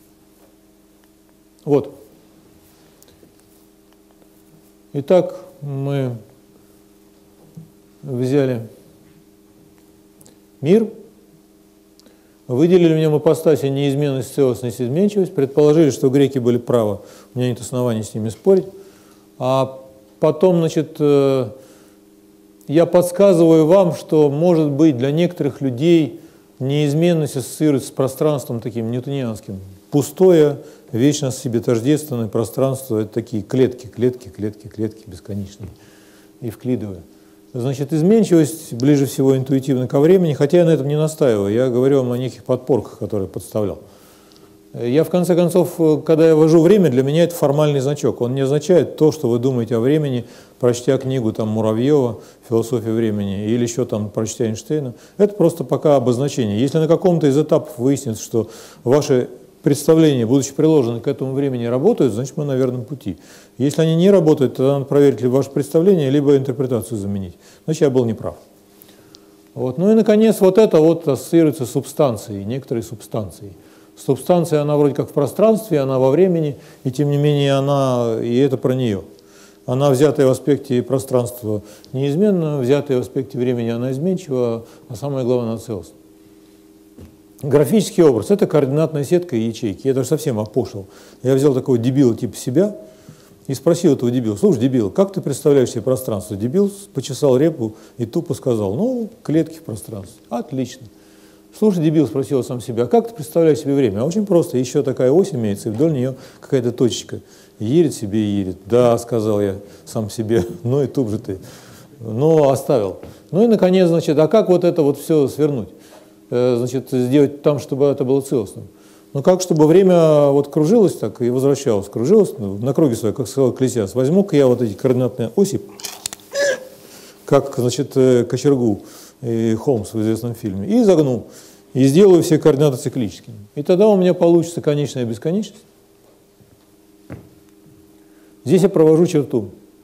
вот. Итак, мы взяли мир, выделили в нем ипостаси неизменность, целостность, изменчивость, предположили, что греки были правы, у меня нет оснований с ними спорить, а потом, значит, я подсказываю вам, что, может быть, для некоторых людей неизменность ассоциируется с пространством таким ньютонианским. Пустое, вечно себе тождественное пространство – это такие клетки, клетки, клетки, клетки бесконечные, евклидовые. Значит, изменчивость ближе всего интуитивно ко времени, хотя я на этом не настаиваю, я говорю вам о неких подпорках, которые подставлял. Я, в конце концов, когда я ввожу время, для меня это формальный значок. Он не означает то, что вы думаете о времени, прочтя книгу там, Муравьева «Философия времени» или еще там прочтя Эйнштейна. Это просто пока обозначение. Если на каком-то из этапов выяснится, что ваши представления, будучи приложены к этому времени, работают, значит, мы на верном пути. Если они не работают, тогда надо проверить либо ваше представление, либо интерпретацию заменить. Значит, я был неправ. Вот. Ну и, наконец, вот это вот ассоциируется с субстанцией, некоторой субстанцией. Субстанция, она вроде как в пространстве, она во времени, и тем не менее она, и это про нее. Она, взятая в аспекте пространства, неизменна, взятая в аспекте времени, она изменчива, а самое главное, она целостна. Графический образ – это координатная сетка и ячейки. Я даже совсем опошлил. Я взял такого дебила типа себя и спросил этого дебила: слушай, дебил, как ты представляешь себе пространство? Дебил почесал репу и тупо сказал: ну, клетки в пространстве. Отлично. Слушай, дебил, спросил сам себя: а как ты представляешь себе время? А очень просто. Еще такая ось имеется, и вдоль нее какая-то точечка. Едет себе и едет. Да, сказал я сам себе, ну и туп же ты. Но оставил. Ну и, наконец, значит, а как вот это вот все свернуть? Значит, сделать там, чтобы это было целостным. Ну как, чтобы время вот кружилось так и возвращалось, кружилось на круге своей, как сказал Экклесиаст. Возьму-ка я вот эти координатные оси, как, значит, кочергу и Холмс в известном фильме, и загну, и сделаю все координаты циклическими. И тогда у меня получится конечная бесконечность. Здесь я провожу черту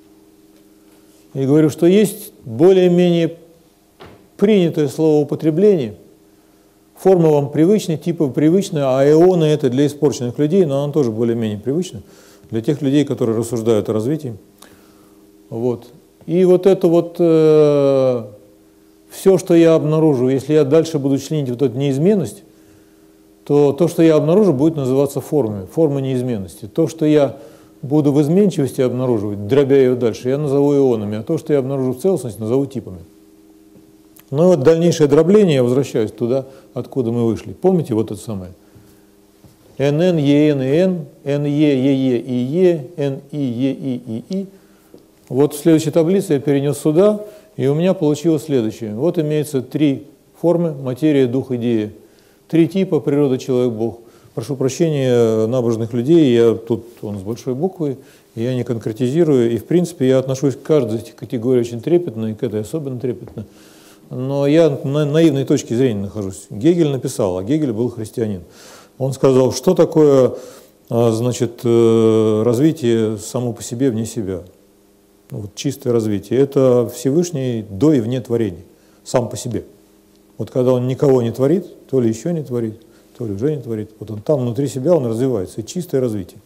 и говорю, что есть более-менее принятое словоупотребление. Форма вам привычная, типы привычные, а эоны это для испорченных людей, но она тоже более-менее привычна для тех людей, которые рассуждают о развитии. Вот. И вот это вот э, все, что я обнаружу, если я дальше буду членить вот эту неизменность, то то, что я обнаружу, будет называться формой, форма неизменности. То, что я буду в изменчивости обнаруживать, дробя ее дальше, я назову ионами, а то, что я обнаружу в целостности, назову типами. Ну и вот дальнейшее дробление, я возвращаюсь туда, откуда мы вышли. Помните вот это самое? эн эн, е эн и н, эн е, е е и е, эн и, е и и и. Вот в следующей таблице я перенес сюда, и у меня получилось следующее. Вот имеется три формы: материя, дух, идея. Три типа: природа, человек, Бог. Прошу прощения набожных людей, я тут он с большой буквы, я не конкретизирую, и в принципе я отношусь к каждой из этих категорий очень трепетно, и к этой особенно трепетно. Но я на наивной точке зрения нахожусь. Гегель написал, а Гегель был христианин. Он сказал, что такое, значит, развитие само по себе, вне себя. Вот чистое развитие. Это Всевышний до и вне творения, сам по себе. Вот когда он никого не творит, то ли еще не творит, то ли уже не творит, вот он там внутри себя, он развивается. И чистое развитие.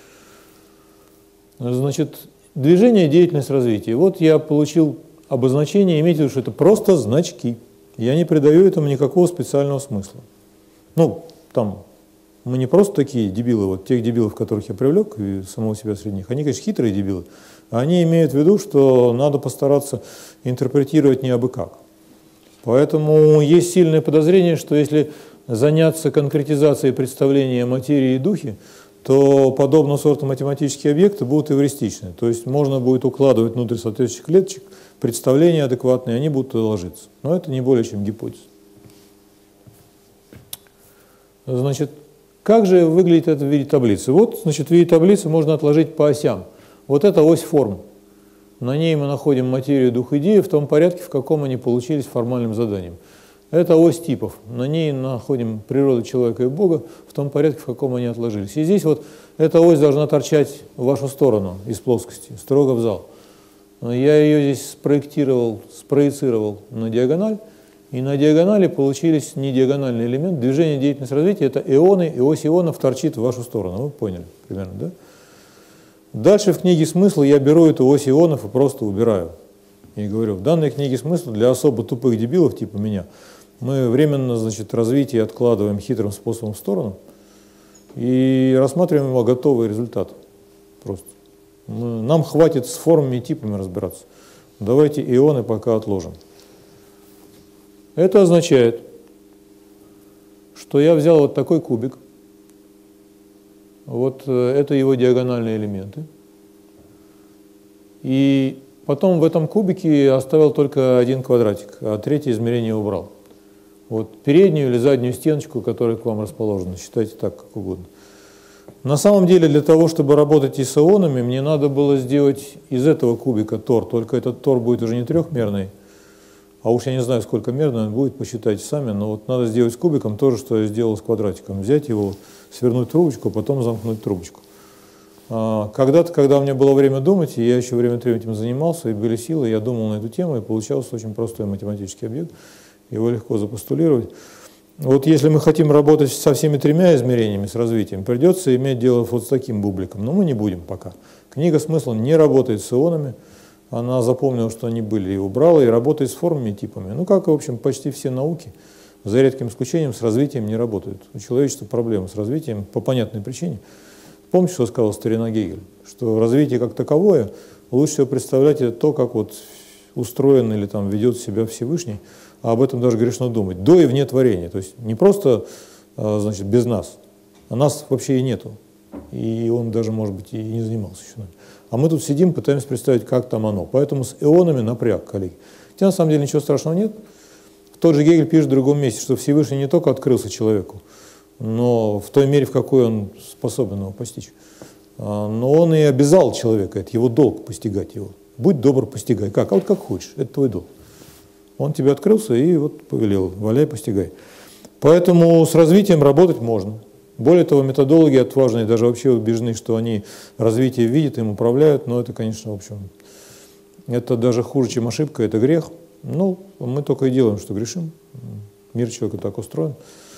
Значит, движение, деятельность, развитие. Вот я получил обозначение, имейте в виду, что это просто значки. Я не придаю этому никакого специального смысла. Ну, там Мы не просто такие дебилы, вот тех дебилов, которых я привлек, и самого себя среди них, они, конечно, хитрые дебилы, они имеют в виду, что надо постараться интерпретировать не абы как. Поэтому есть сильное подозрение, что если заняться конкретизацией представления о материи и духе, то подобного сорта математические объекты будут эвристичны. То есть можно будет укладывать внутрь соответствующих клеточек представления адекватные, они будут ложиться. Но это не более чем гипотеза. Значит, как же выглядит это в виде таблицы? Вот, значит, в виде таблицы можно отложить по осям. Вот это ось форм. На ней мы находим материю, дух, идею в том порядке, в каком они получились формальным заданием. Это ось типов. На ней находим природу человека и Бога в том порядке, в каком они отложились. И здесь вот эта ось должна торчать в вашу сторону из плоскости, строго в зал. Я ее здесь спроектировал, спроецировал на диагональ, и на диагонали получились не диагональный элемент. Движение, деятельность, развитие – это ионы, и ось ионов торчит в вашу сторону. Вы поняли примерно, да? Дальше в книге «Смысл» я беру эту ось ионов и просто убираю. И говорю, в данной книге «Смысл» для особо тупых дебилов типа меня мы временно, значит, развитие откладываем хитрым способом в сторону и рассматриваем его готовый результат. Просто. Мы, нам хватит с формами и типами разбираться. Давайте ионы пока отложим. Это означает, что я взял вот такой кубик. Вот это его диагональные элементы. И потом в этом кубике оставил только один квадратик, а третье измерение убрал. Вот переднюю или заднюю стеночку, которая к вам расположена, считайте так, как угодно. На самом деле, для того, чтобы работать и с ионами, мне надо было сделать из этого кубика тор, только этот тор будет уже не трехмерный, а уж я не знаю, сколько мерный он будет, посчитайте сами, но вот надо сделать с кубиком то же, что я сделал с квадратиком. Взять его, свернуть трубочку, потом замкнуть трубочку. Когда-то, когда у меня было время думать, и я еще время от времени этим занимался, и были силы, я думал на эту тему, и получался очень простой математический объект. Его легко запостулировать. Вот если мы хотим работать со всеми тремя измерениями, с развитием, придется иметь дело вот с таким бубликом, но мы не будем пока. Книга «Смысл» не работает с ионами, она запомнила, что они были, и убрала, и работает с формами и типами. Ну, как, в общем, почти все науки, за редким исключением, с развитием не работают. У человечества проблемы с развитием по понятной причине. Помните, что сказал старина Гегель? Что развитие как таковое лучше всего представлять это то, как вот устроен или там ведет себя Всевышний, а об этом даже грешно думать. До и вне творения. То есть не просто, значит, без нас, а нас вообще и нету. И он даже, может быть, и не занимался еще нами. А мы тут сидим, пытаемся представить, как там оно. Поэтому с ионами напряг, коллеги. Хотя на самом деле ничего страшного нет. Тот же Гегель пишет в другом месте, что Всевышний не только открылся человеку, но в той мере, в какой он способен его постичь. Но он и обязал человека, это его долг постигать его. Будь добр, постигай. Как? А вот как хочешь, это твой долг. Он тебе открылся и вот повелел, валяй, постигай. Поэтому с развитием работать можно. Более того, методологи отважные, даже вообще убеждены, что они развитие видят, им управляют, но это, конечно, в общем, это даже хуже, чем ошибка, это грех. Ну, мы только и делаем, что грешим. Мир человека так устроен.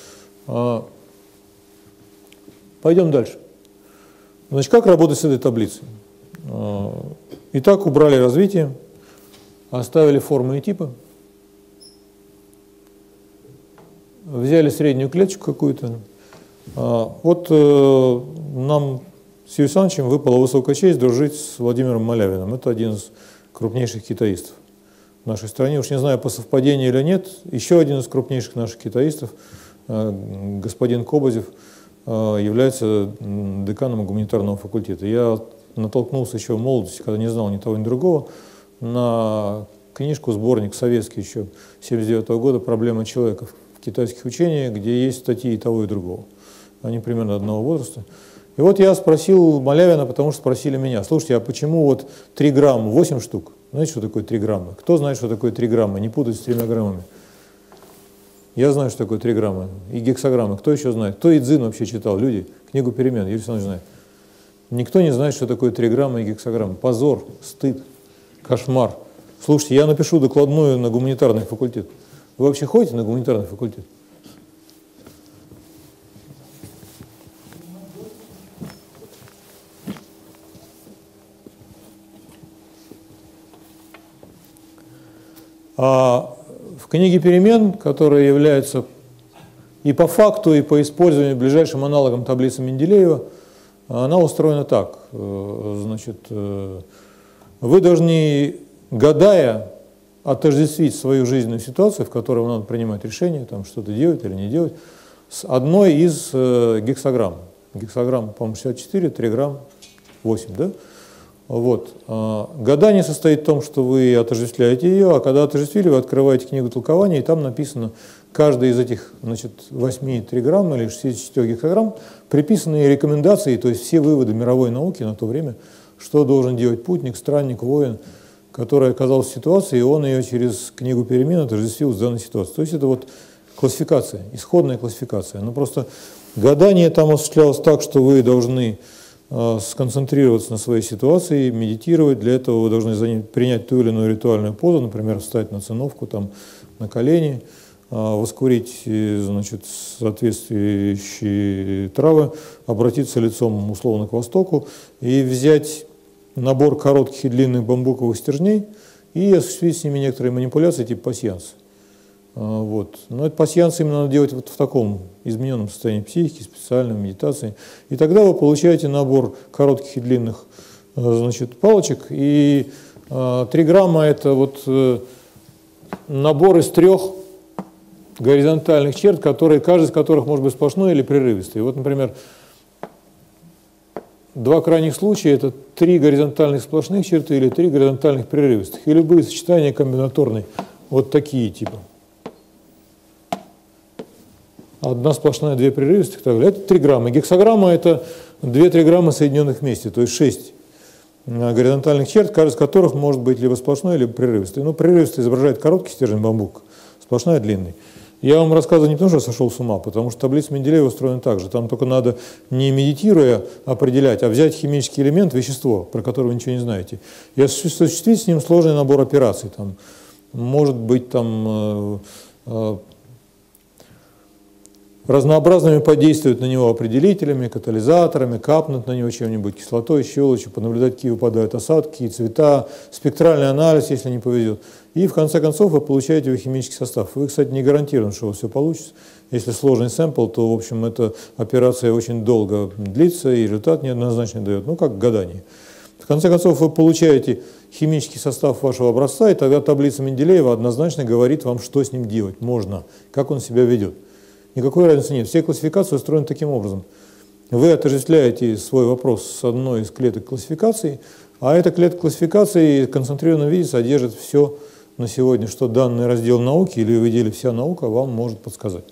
Пойдем дальше. Значит, как работать с этой таблицей? Итак, убрали развитие, оставили формы и типы, взяли среднюю клеточку какую-то. Вот э, нам с Юрием Александровичем выпала высокая честь дружить с Владимиром Малявиным. Это один из крупнейших китаистов в нашей стране. Уж не знаю, по совпадению или нет, еще один из крупнейших наших китаистов, э, господин Кобозев, э, является деканом гуманитарного факультета. Я натолкнулся еще в молодости, когда не знал ни того, ни другого, на книжку, сборник советский еще семьдесят девятого года «Проблема человека в китайских учениях», где есть статьи и того, и другого. Они примерно одного возраста. И вот я спросил Малявина, потому что спросили меня: слушайте, а почему вот три грамма, восемь штук? Знаете, что такое три грамма? Кто знает, что такое три грамма? Не путать с тремя граммами. Я знаю, что такое три грамма. И гексаграммы. Кто еще знает? Кто Идзин вообще читал? Люди, книгу перемен. Юрий Александрович знает. Никто не знает, что такое три грамма и гексаграмма. Позор, стыд, кошмар. Слушайте, я напишу докладную на гуманитарный факультет. Вы вообще ходите на гуманитарный факультет? А в книге перемен, которая является И по факту, и по использованию ближайшим аналогом таблицы Менделеева, она устроена так. Значит, вы должны, гадая, отождествить свою жизненную ситуацию, в которой вам надо принимать решение, там что-то делать или не делать, с одной из гексограмм. Гексограмм, по-моему, шестьдесят четыре, триграмм, восемь, да? Вот. Гадание состоит в том, что вы отождествляете ее, а когда отождествили, вы открываете книгу толкования, и там написано, каждый из этих, значит, восьми триграмм или шестидесяти четырёх гексограмм приписанные рекомендации, то есть все выводы мировой науки на то время, что должен делать путник, странник, воин, который оказался в ситуации, и он ее через книгу перемен отождествил с данной ситуацией. То есть это вот классификация, исходная классификация. Но просто гадание там осуществлялось так, что вы должны э, сконцентрироваться на своей ситуации, медитировать. Для этого вы должны занять, принять ту или иную ритуальную позу, например, встать на циновку, там, на колени, э, воскурить, значит, соответствующие травы, обратиться лицом условно к востоку и взять набор коротких и длинных бамбуковых стержней и осуществить с ними некоторые манипуляции типа пасьянса. Вот. Но это пасьянс именно надо делать вот в таком измененном состоянии психики, специальной медитации. И тогда вы получаете набор коротких и длинных, значит, палочек. И э, триграмма – это вот э, набор из трех горизонтальных черт, которые, каждый из которых может быть сплошной или прерывистый. Вот, например, два крайних случая – это три горизонтальных сплошных черты или три горизонтальных прерывистых. И любые сочетания комбинаторные, вот такие типа. Одна сплошная, две прерывистых и так далее. Это триграмма. Гексограмма – это две триграммы, соединенных вместе, то есть шесть горизонтальных черт, каждый из которых может быть либо сплошной, либо прерывистый. Ну, прерывистый изображает короткий стержень бамбук, сплошной – длинный. Я вам рассказываю не потому, что я сошел с ума, потому что таблица Менделеева устроена так же. Там только надо, не медитируя, определять, а взять химический элемент, вещество, про которое вы ничего не знаете, и осуществить с ним сложный набор операций. Там, может быть, там, э, э, разнообразными подействовать на него определителями, катализаторами, капнуть на него чем-нибудь, кислотой, щелочью, понаблюдать, какие выпадают осадки, какие цвета, спектральный анализ, если не повезет. И в конце концов вы получаете его химический состав. Вы, кстати, не гарантированы, что у вас все получится. Если сложный сэмпл, то, в общем, эта операция очень долго длится и результат неоднозначно дает, ну, как гадание. В конце концов вы получаете химический состав вашего образца, и тогда таблица Менделеева однозначно говорит вам, что с ним делать можно, как он себя ведет. Никакой разницы нет. Все классификации устроены таким образом. Вы отождествляете свой вопрос с одной из клеток классификации, а эта клетка классификации в концентрированном виде содержит все на сегодня, что данный раздел науки или в идеале вся наука вам может подсказать.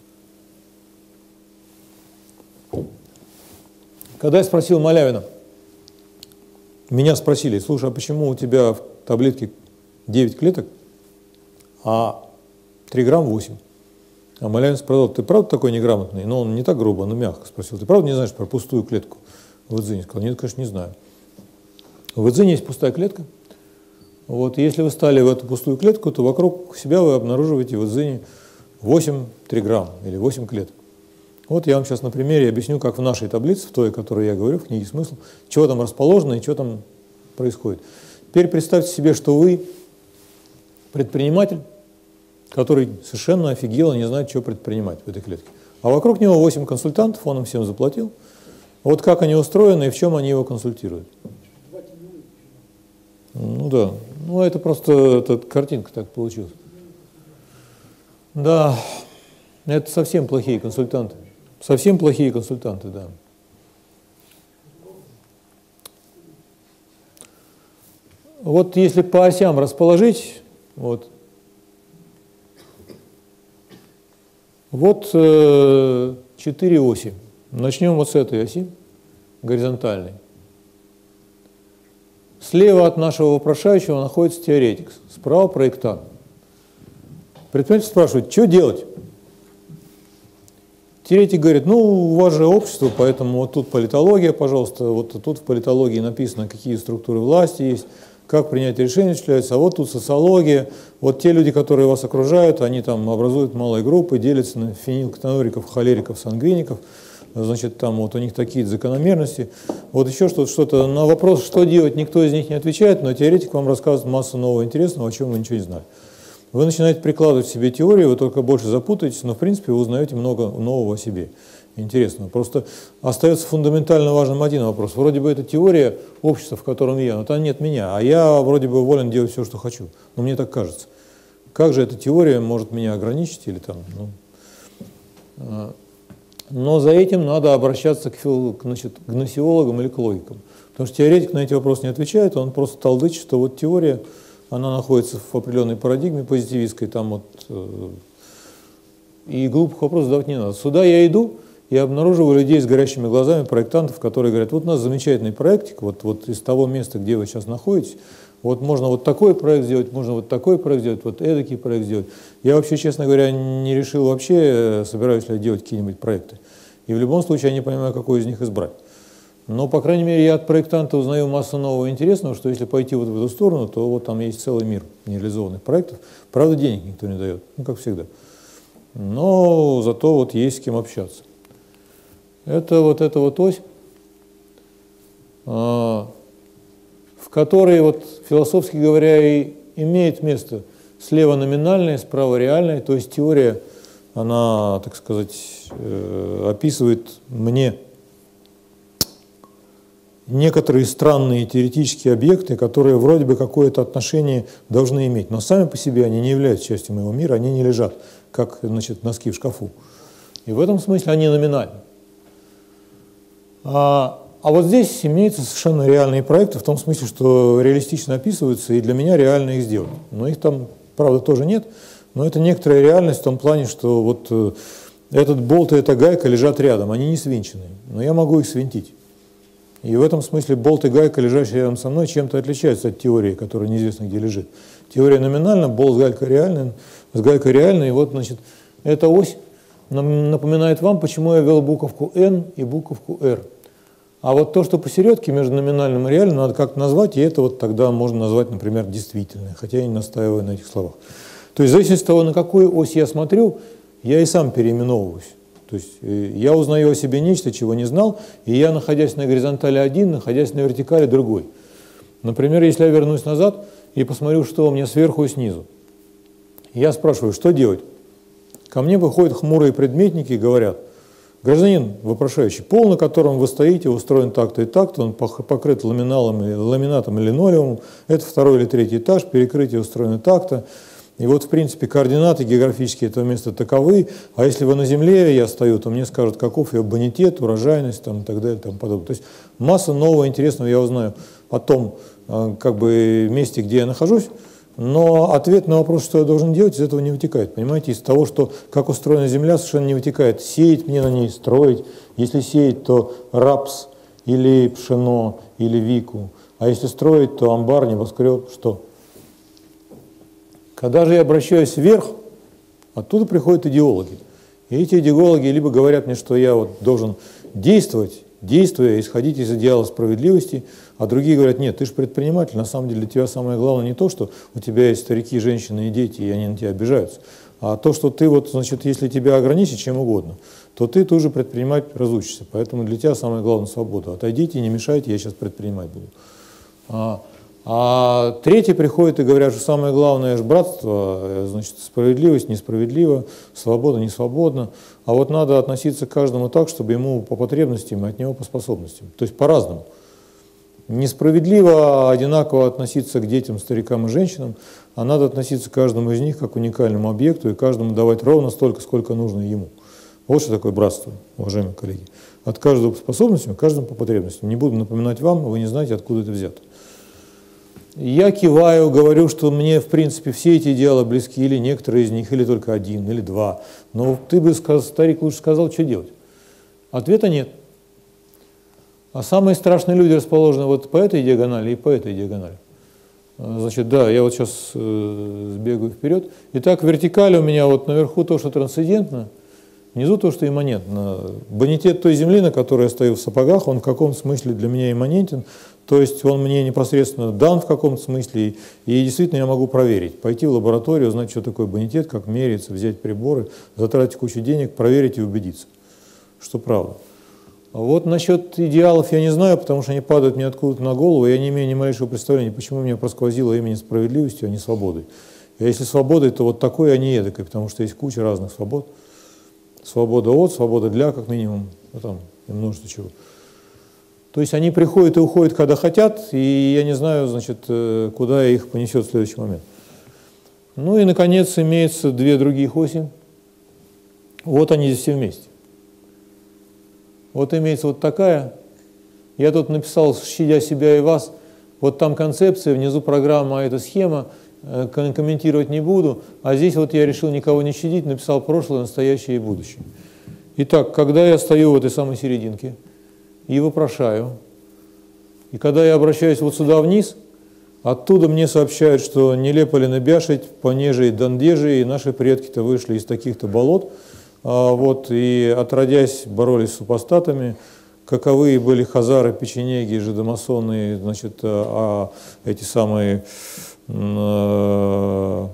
Когда я спросил Малявина, меня спросили, слушай, а почему у тебя в таблетке девять клеток, а три грамма восемь? А Малявин сказал, ты правда такой неграмотный? Но он не так грубо, но мягко спросил, ты правда не знаешь про пустую клетку в Эдзине? Сказал, нет, конечно, не знаю. В Эдзине есть пустая клетка. Вот, если вы стали в эту пустую клетку, то вокруг себя вы обнаруживаете в Эдзине восемь триграмм или восемь клеток. Вот я вам сейчас на примере объясню, как в нашей таблице, в той, о которой я говорю, в книге «Смысл», чего там расположено и что там происходит. Теперь представьте себе, что вы предприниматель, который совершенно офигел и не знает, что предпринимать в этой клетке. А вокруг него восемь консультантов, он им всем заплатил. Вот как они устроены и в чем они его консультируют. Ну да, ну это просто это, картинка так получилась. Да, это совсем плохие консультанты. Совсем плохие консультанты, да. Вот если по осям расположить, вот, вот э, четыре оси. Начнем вот с этой оси, горизонтальной. Слева от нашего вопрошающего находится теоретик, справа проектант. Предприниматель спрашивает, что делать? Теоретик говорит, ну, у вас же общество, поэтому вот тут политология, пожалуйста, вот тут в политологии написано, какие структуры власти есть, как принять решения осуществляются, а вот тут социология, вот те люди, которые вас окружают, они там образуют малые группы, делятся на фенилкетонуриков, холериков, сангвиников, значит, там вот у них такие закономерности. Вот еще что-то, что-то на вопрос, что делать, никто из них не отвечает, но теоретик вам рассказывает массу нового интересного, о чем вы ничего не знали. вы начинаете прикладывать себе теорию, вы только больше запутаетесь, но в принципе вы узнаете много нового о себе. Интересно. Просто остается фундаментально важным один вопрос. Вроде бы это теория общества, в котором я, но там нет меня, а я вроде бы волен делать все, что хочу. Но мне так кажется. Как же эта теория может меня ограничить или там, ну, но за этим надо обращаться к, фил, значит, к гносеологам или к логикам. Потому что теоретик на эти вопросы не отвечает, он просто толдычит, что вот теория, она находится в определенной парадигме позитивистской, там вот, э, и глупых вопросов задавать не надо. Сюда я иду, и обнаруживаю людей с горящими глазами, проектантов, которые говорят, вот у нас замечательный проектик, вот, вот из того места, где вы сейчас находитесь, вот можно вот такой проект сделать, можно вот такой проект сделать, вот эдакий проект сделать. Я вообще, честно говоря, не решил вообще, собираюсь ли я делать какие-нибудь проекты. И в любом случае я не понимаю, какой из них избрать. Но, по крайней мере, я от проектанта узнаю массу нового интересного, что если пойти вот в эту сторону, то вот там есть целый мир нереализованных проектов. Правда, денег никто не дает, ну, как всегда. Но зато вот есть с кем общаться. Это вот эта вот ось, в которой, вот, философски говоря, и имеет место слева номинальное, справа реальное, то есть теория, она, так сказать, описывает мне некоторые странные теоретические объекты, которые вроде бы какое-то отношение должны иметь, но сами по себе они не являются частью моего мира, они не лежат, как, значит, носки в шкафу. И в этом смысле они номинальны. А, а вот здесь имеются совершенно реальные проекты, в том смысле, что реалистично описываются, и для меня реально их сделать. Но их там, правда, тоже нет, но это некоторая реальность в том плане, что вот этот болт и эта гайка лежат рядом, они не свинчены, но я могу их свинтить. И в этом смысле болт и гайка, лежащие рядом со мной, чем-то отличаются от теории, которая неизвестно где лежит. Теория номинальна, болт с гайкой реальный, с гайкой реальной, и вот, значит, эта ось напоминает вам, почему я ввел буковку N и буковку R. А вот то, что посередке между номинальным и реальным, надо как-то назвать, и это вот тогда можно назвать, например, действительное, хотя я не настаиваю на этих словах. То есть в зависимости от того, на какую ось я смотрю, я и сам переименовываюсь. То есть я узнаю о себе нечто, чего не знал, и я, находясь на горизонтали один, находясь на вертикали другой. Например, если я вернусь назад и посмотрю, что у меня сверху и снизу, я спрашиваю, что делать? Ко мне выходят хмурые предметники и говорят: гражданин вопрошающий, пол, на котором вы стоите, устроен так-то и так-то, он покрыт ламиналом, ламинатом или линолеумом, это второй или третий этаж, перекрытие устроено так-то. И вот, в принципе, координаты географические этого места таковы, а если вы на земле, я стою, то мне скажут, каков ее бонитет, урожайность там, и так далее, и тому подобное. То есть масса нового интересного я узнаю о том, как бы, месте, где я нахожусь, но ответ на вопрос, что я должен делать, из этого не вытекает. Понимаете, из того, что как устроена земля, совершенно не вытекает. Сеять мне на ней, строить. Если сеять, то рапс или пшено, или вику. А если строить, то амбар, небоскреб, что? Когда же я обращаюсь вверх, оттуда приходят идеологи. И эти идеологи либо говорят мне, что я вот должен действовать, действуя, исходить из идеала справедливости, а другие говорят: нет, ты же предприниматель, на самом деле для тебя самое главное не то, что у тебя есть старики, женщины и дети, и они на тебя обижаются, а то, что ты вот, значит, если тебя ограничить чем угодно, то ты тоже предпринимать разучишься, поэтому для тебя самое главное свобода. Отойдите, не мешайте, я сейчас предпринимать буду. А, а третьи приходят и говорят, что самое главное же братство, значит, справедливость, несправедливо, свобода, не свободна, а вот надо относиться к каждому так, чтобы ему по потребностям, и от него по способностям, то есть по-разному. Несправедливо одинаково относиться к детям, старикам и женщинам, а надо относиться к каждому из них как к уникальному объекту и каждому давать ровно столько, сколько нужно ему. Вот что такое братство, уважаемые коллеги. От каждого по способностям, каждому по потребностям. Не буду напоминать вам, вы не знаете, откуда это взято. Я киваю, говорю, что мне, в принципе, все эти идеалы близки, или некоторые из них, или только один, или два. Но ты бы, старик, лучше сказал, что делать. Ответа нет. А самые страшные люди расположены вот по этой диагонали и по этой диагонали. Значит, да, я вот сейчас э, сбегаю вперед. Итак, вертикаль у меня вот наверху то, что трансцендентно, внизу то, что имманентно. Бонитет той земли, на которой я стою в сапогах, он в каком-то смысле для меня имманентен. То есть он мне непосредственно дан в каком-то смысле, и, и действительно я могу проверить. Пойти в лабораторию, узнать, что такое бонитет, как меряется, взять приборы, затратить кучу денег, проверить и убедиться, что правда. А вот насчет идеалов я не знаю, потому что они падают мне откуда-то на голову, и я не имею ни малейшего представления, почему меня просквозило именно справедливостью, а не свободой. А если свободой, то вот такой, а не эдакой, потому что есть куча разных свобод. Свобода от, свобода для, как минимум, ну, там, и множество чего. То есть они приходят и уходят, когда хотят, и я не знаю, значит, куда их понесет в следующий момент. Ну и, наконец, имеется две другие оси. Вот они здесь все вместе. Вот имеется вот такая. Я тут написал, щадя себя и вас, вот там концепция, внизу программа, а это схема, комментировать не буду, а здесь вот я решил никого не щадить, написал прошлое, настоящее и будущее. Итак, когда я стою в этой самой серединке и вопрошаю, и когда я обращаюсь вот сюда вниз, оттуда мне сообщают, что нелепо ли набяшить, понеже и дандежи, и наши предки-то вышли из таких-то болот, а вот, и отродясь боролись с супостатами, каковы были хазары, печенеги, жидомасоны, значит, а, а эти самые а,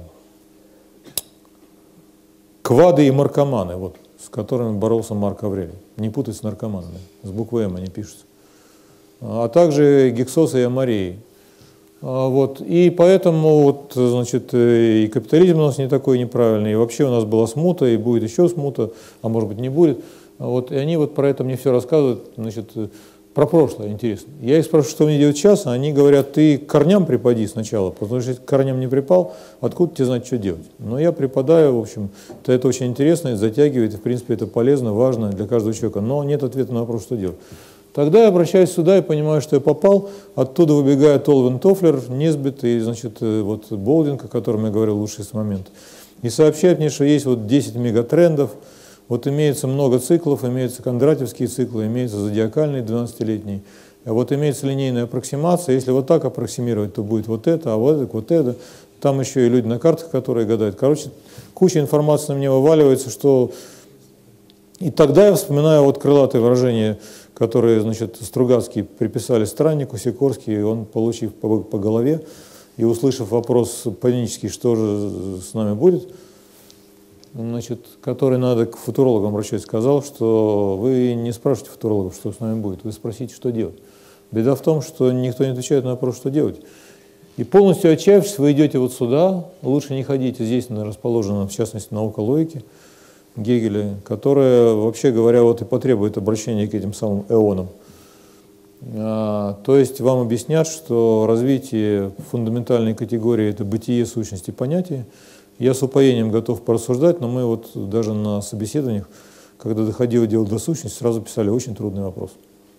квады и маркоманы, вот, с которыми боролся Марк Аврелий. Не путать с наркоманами, с буквой М они пишутся. А также гексосы и амарии. Вот. И поэтому вот, значит, и капитализм у нас не такой неправильный, и вообще у нас была смута, и будет еще смута, а может быть не будет. Вот. И они вот про это мне все рассказывают, значит, про прошлое интересно. Я их спрашиваю, что мне делать сейчас, а они говорят, ты к корням припади сначала, потому что если к корням не припал, откуда тебе знать, что делать? Но я припадаю, в общем, то это очень интересно, это затягивает, и в принципе это полезно, важно для каждого человека, но нет ответа на вопрос, что делать. Тогда я обращаюсь сюда и понимаю, что я попал, оттуда выбегает Олвен Тофлер, Несбит и, значит, вот Болдинг, о котором я говорил лучший момент, и сообщает мне, что есть вот десять мегатрендов, вот имеется много циклов, имеются кондратьевские циклы, имеется зодиакальный двенадцатилетний, вот имеется линейная аппроксимация, если вот так аппроксимировать, то будет вот это, а вот это, вот это, там еще и люди на картах, которые гадают. Короче, куча информации на меня вываливается, что... И тогда я вспоминаю вот крылатое выражение, которые, значит, Стругацкий приписали страннику, Сикорский, он, получив по, по голове и услышав вопрос панический, что же с нами будет, значит, который надо к футурологам обращаться, сказал, что вы не спрашивайте футурологов, что с нами будет, вы спросите, что делать. Беда в том, что никто не отвечает на вопрос, что делать. И полностью отчаявшись, вы идете вот сюда, лучше не ходите, здесь расположена, в частности, наука логики Гегеля, которая, вообще говоря, вот и потребует обращения к этим самым эонам. А, то есть вам объяснят, что развитие фундаментальной категории – это бытие, сущности, понятия. Я с упоением готов порассуждать, но мы вот даже на собеседованиях, когда доходило дело до сущности, сразу писали очень трудный вопрос.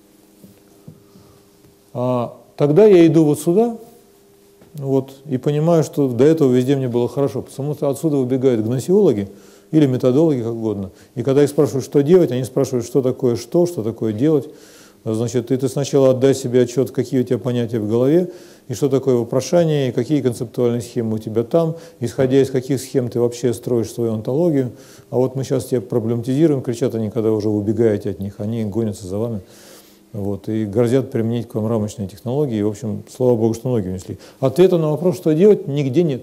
А, тогда я иду вот сюда, вот, и понимаю, что до этого везде мне было хорошо, потому что отсюда выбегают гносеологи, или методологи, как угодно. И когда их спрашивают, что делать, они спрашивают, что такое что, что такое делать. Значит, и ты сначала отдай себе отчет, какие у тебя понятия в голове, и что такое вопрошание, и какие концептуальные схемы у тебя там, исходя из каких схем ты вообще строишь свою онтологию. А вот мы сейчас тебя проблематизируем, кричат они, когда уже убегаете от них, они гонятся за вами. Вот, и грозят применить к вам рамочные технологии. И, в общем, слава богу, что ноги унесли. Ответа на вопрос, что делать, нигде нет.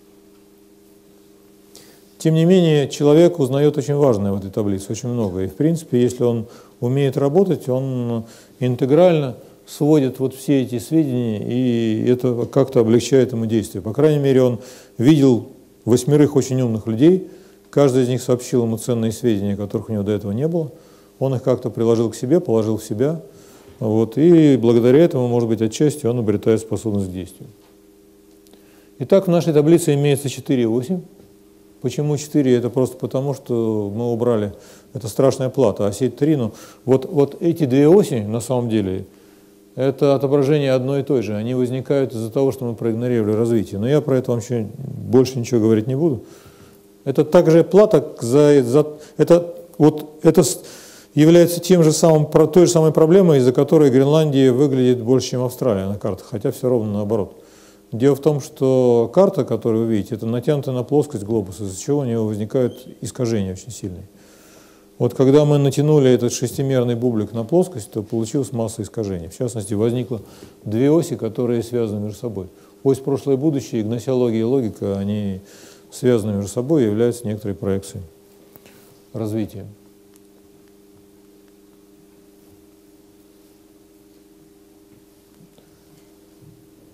Тем не менее, человек узнает очень важное в этой таблице, очень много. И, в принципе, если он умеет работать, он интегрально сводит вот все эти сведения, и это как-то облегчает ему действие. По крайней мере, он видел восьмерых очень умных людей, каждый из них сообщил ему ценные сведения, которых у него до этого не было. Он их как-то приложил к себе, положил в себя, вот, и благодаря этому, может быть, отчасти он обретает способность к действию. Итак, в нашей таблице имеется четыре оси. Почему четыре? Это просто потому, что мы убрали, это страшная плата, а сеть три, ну, вот, вот эти две оси, на самом деле, это отображение одной и той же, они возникают из-за того, что мы проигнорировали развитие, но я про это вам еще больше ничего говорить не буду. Это также плата за, за это, вот, это является тем же самым, той же самой проблемой, из-за которой Гренландия выглядит больше, чем Австралия на картах, хотя все ровно наоборот. Дело в том, что карта, которую вы видите, это натянута на плоскость глобуса, из-за чего у него возникают искажения очень сильные. Вот когда мы натянули этот шестимерный бублик на плоскость, то получилась масса искажений. В частности, возникло две оси, которые связаны между собой. Ось прошлое и будущее, и гносеология и логика, они связаны между собой и являются некоторой проекцией развития.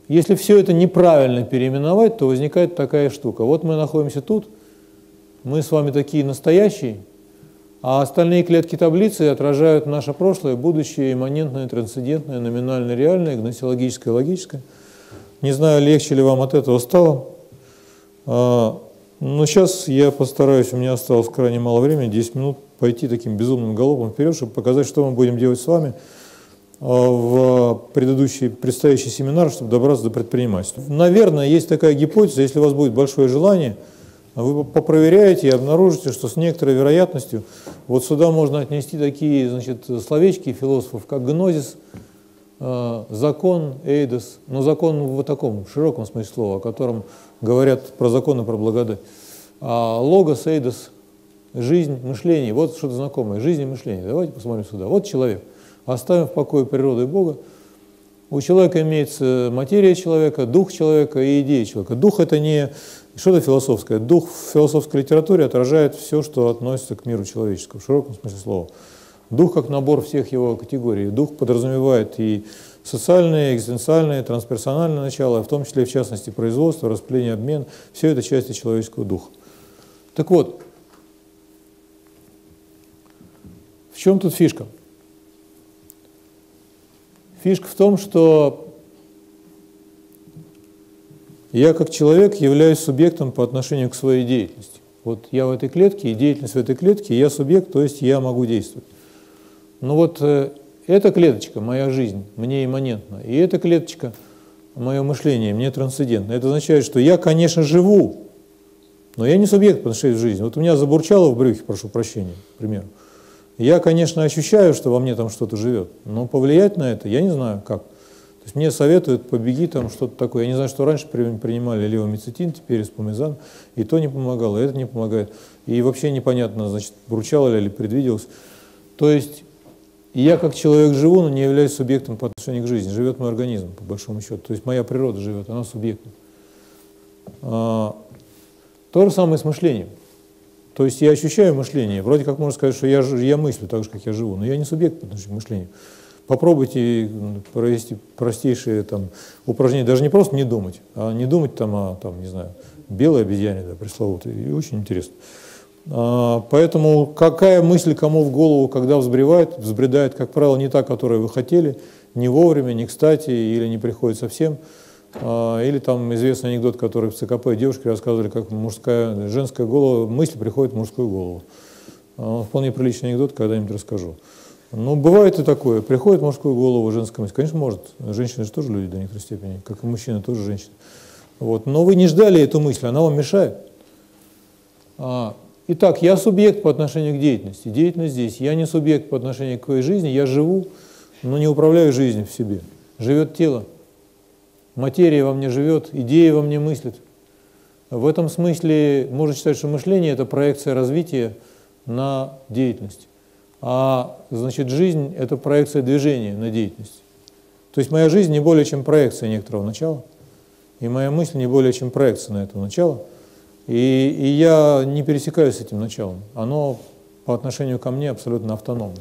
если все это неправильно переименовать, то возникает такая штука. Вот мы находимся тут, мы с вами такие настоящие, а остальные клетки таблицы отражают наше прошлое, будущее, имманентное, трансцендентное, номинально реальное, гносеологическое, логическое. Не знаю, легче ли вам от этого стало. Но сейчас я постараюсь, у меня осталось крайне мало времени, десять минут, пойти таким безумным галопом вперед, чтобы показать, что мы будем делать с вами в предыдущий, предстоящий семинар, чтобы добраться до предпринимательства. Наверное, есть такая гипотеза, если у вас будет большое желание, вы попроверяете и обнаружите, что с некоторой вероятностью вот сюда можно отнести такие, значит, словечки философов, как гнозис, э, закон, эйдос, но закон в таком в широком смысле слова, о котором говорят про законы, про благодать. А логос, эйдос, жизнь, мышление, вот что-то знакомое, жизнь и мышление. Давайте посмотрим сюда. Вот человек. Оставим в покое природу и Бога. У человека имеется материя человека, дух человека и идея человека. Дух — это не что-то философское. Дух в философской литературе отражает все, что относится к миру человеческому, в широком смысле слова. Дух как набор всех его категорий. Дух подразумевает и социальные, экзистенциальные, трансперсональные начала, в том числе, в частности, производство, распыление, обмен. Все это части человеческого духа. Так вот, в чем тут фишка? Фишка в том, что я как человек являюсь субъектом по отношению к своей деятельности. Вот я в этой клетке, и деятельность в этой клетке, и я субъект, то есть я могу действовать. Но вот э, эта клеточка, моя жизнь, мне имманентна, и эта клеточка, мое мышление, мне трансцендентно. Это означает, что я, конечно, живу, но я не субъект по отношению к жизни. Вот у меня забурчало в брюхе, прошу прощения, к примеру. Я, конечно, ощущаю, что во мне там что-то живет, но повлиять на это я не знаю как. То есть мне советуют, побеги там что-то такое. Я не знаю, что раньше принимали левомицетин, теперь эспумизан, и то не помогало, и это не помогает. И вообще непонятно, значит, бурчало ли или предвиделось. То есть я как человек живу, но не являюсь субъектом по отношению к жизни. Живет мой организм, по большому счету. То есть моя природа живет, она субъектна. А, то же самое с мышлением. То есть я ощущаю мышление. Вроде как можно сказать, что я, я мыслю так же, как я живу, но я не субъект по отношению к мышлению. Попробуйте провести простейшие там, упражнения, даже не просто не думать, а не думать там, о, там, не знаю, белой обезьяне, да, пресловутой, и очень интересно. А, поэтому какая мысль кому в голову, когда взбревает, взбредает, как правило, не та, которую вы хотели, не вовремя, не кстати, или не приходит совсем. Или там известный анекдот, который в ЦКП девушки рассказывали, как мужская, женская голова, мысль приходит в мужскую голову. Вполне приличный анекдот, когда-нибудь расскажу. Но бывает и такое. Приходит в мужскую голову женская мысль. Конечно, может. Женщины же тоже люди до некоторой степени, как и мужчины тоже женщины. Вот. Но вы не ждали эту мысль, она вам мешает. Итак, я субъект по отношению к деятельности. Деятельность здесь. Я не субъект по отношению к своей жизни. Я живу, но не управляю жизнью в себе. Живет тело. Материя во мне живет, идея во мне мыслит. В этом смысле можно считать, что мышление – это проекция развития на деятельность. А значит, жизнь – это проекция движения на деятельность. То есть моя жизнь не более чем проекция некоторого начала, и моя мысль не более чем проекция на это начало. И, и я не пересекаюсь с этим началом. Оно по отношению ко мне абсолютно автономно.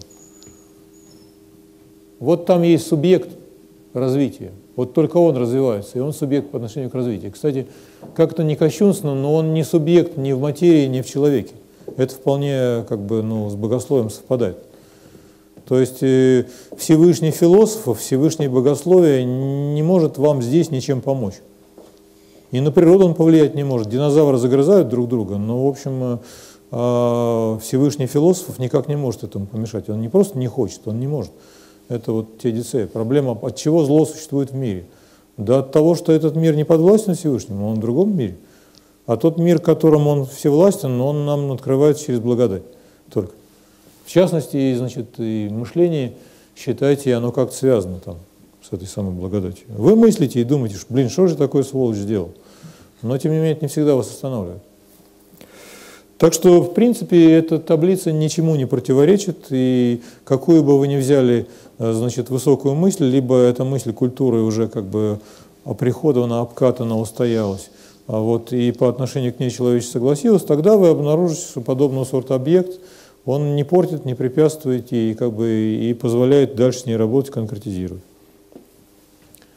Вот там есть субъект развития. Вот только он развивается, и он субъект по отношению к развитию. Кстати, как-то не кощунственно, но он не субъект ни в материи, ни в человеке. Это вполне как бы, ну, с богословием совпадает. То есть э, Всевышний философ, Всевышний богословие не может вам здесь ничем помочь. И на природу он повлиять не может. Динозавры загрызают друг друга, но, в общем, э, Всевышний философ никак не может этому помешать. Он не просто не хочет, он не может. Это вот теодицея. Проблема, от чего зло существует в мире? Да от того, что этот мир не подвластен Всевышнему, он в другом мире. А тот мир, которым он всевластен, он нам открывается через благодать только. В частности, значит, и мышление, считайте, оно как-то связано там с этой самой благодатью. Вы мыслите и думаете, что, блин, что же такое сволочь сделал? Но, тем не менее, это не всегда вас останавливает. Так что, в принципе, эта таблица ничему не противоречит, и какую бы вы ни взяли, значит, высокую мысль, либо эта мысль культуры уже как бы оприходована, обкатана, устоялась, а вот и по отношению к ней человечество согласилось, тогда вы обнаружите, что подобного сорта объект, он не портит, не препятствует и, как бы, и позволяет дальше с ней работать, конкретизировать.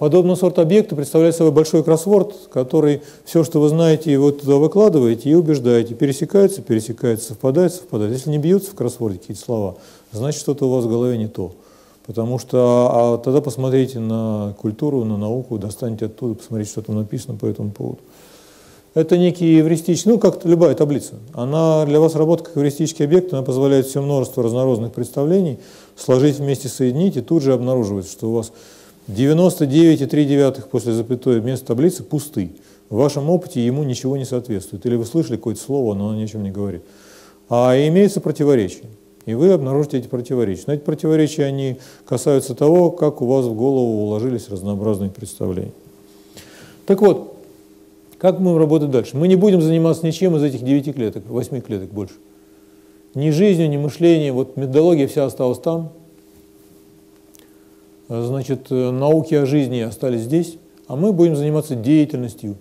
Подобного сорта объекты представляют собой большой кроссворд, который все, что вы знаете, вы туда выкладываете и убеждаете. Пересекается, пересекается, совпадает, совпадает. Если не бьются в кроссворде какие-то слова, значит, что-то у вас в голове не то. Потому что а, а тогда посмотрите на культуру, на науку, достаньте оттуда, посмотрите, что там написано по этому поводу. Это некий эвристический, ну, как любая таблица. Она для вас работает как эвристический объект, она позволяет все множество разнородных представлений сложить вместе, соединить, и тут же обнаруживается, что у вас девяносто девять целых три десятых после запятой вместо таблицы пусты. В вашем опыте ему ничего не соответствует. Или вы слышали какое-то слово, но оно ни о чем не говорит. А имеется противоречие. И вы обнаружите эти противоречия. Но эти противоречия, они касаются того, как у вас в голову уложились разнообразные представления. Так вот, как мы будем работать дальше? Мы не будем заниматься ничем из этих девяти клеток, восьми клеток больше. Ни жизнью, ни мышлением. Вот методология вся осталась там. Значит, науки о жизни остались здесь, а мы будем заниматься деятельностью.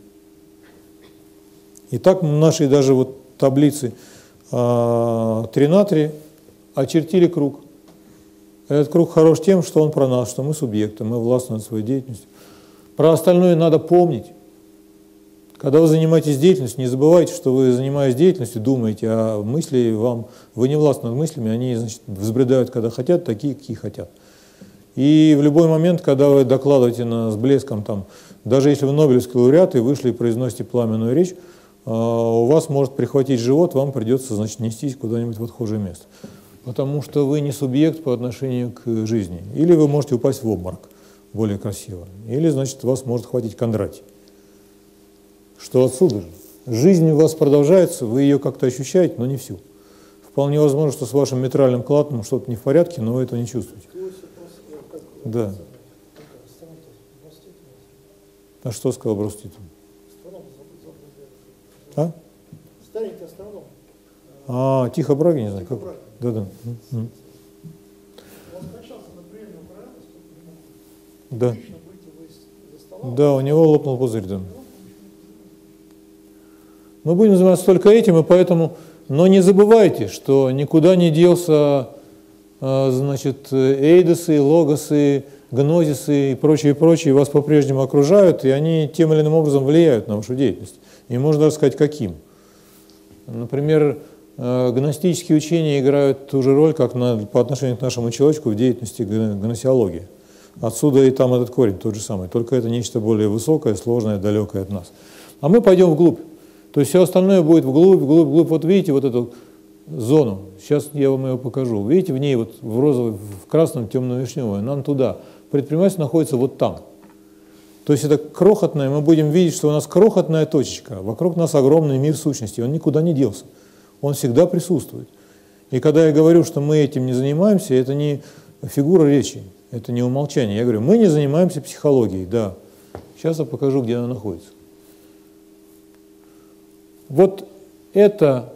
Итак, наши даже вот таблицы три на три очертили круг. Этот круг хорош тем, что он про нас, что мы субъекты, мы властны над своей деятельностью. Про остальное надо помнить. Когда вы занимаетесь деятельностью, не забывайте, что вы, занимаясь деятельностью, думаете, а мысли вам, вы не властны над мыслями, они, значит, взбредают, когда хотят, такие, какие хотят. И в любой момент, когда вы докладываете на, с блеском, там, даже если вы нобелевский лауреат и вышли и произносите пламенную речь, у вас может прихватить живот, вам придется, значит, нестись куда-нибудь в отхожее место. Потому что вы не субъект по отношению к жизни. Или вы можете упасть в обморок, более красиво. Или, значит, вас может хватить Кондратий. Что отсюда же? Жизнь у вас продолжается, вы ее как-то ощущаете, но не всю. Вполне возможно, что с вашим митральным клапаном что-то не в порядке, но вы этого не чувствуете. Да. А что сказал Брустит? А? Старенький астроном. А, Тихо Браги, не знаю. Как? Да, да. Он скончался на приемном аппарате, да. лично выйти из-за стола. Да, у него лопнул пузырь, да. Мы будем заниматься только этим, и поэтому, но не забывайте, что никуда не делся, значит, эйдосы, логосы, гнозисы и прочее, прочее, вас по-прежнему окружают, и они тем или иным образом влияют на вашу деятельность. И можно даже сказать, каким. Например, гностические учения играют ту же роль, как на, по отношению к нашему человечку в деятельности гносеологии. Отсюда и там этот корень тот же самый, только это нечто более высокое, сложное, далекое от нас. А мы пойдем вглубь. То есть все остальное будет вглубь, вглубь, вглубь. Вот видите вот эту зону, сейчас я вам ее покажу. Видите, в ней вот в розовом, в красном, темно-вишневое, нам туда. Предпринимательство находится вот там. То есть это крохотное, мы будем видеть, что у нас крохотная точечка, вокруг нас огромный мир сущности, он никуда не делся, он всегда присутствует. И когда я говорю, что мы этим не занимаемся, это не фигура речи, это не умолчание. Я говорю, мы не занимаемся психологией, да. Сейчас я покажу, где она находится. Вот это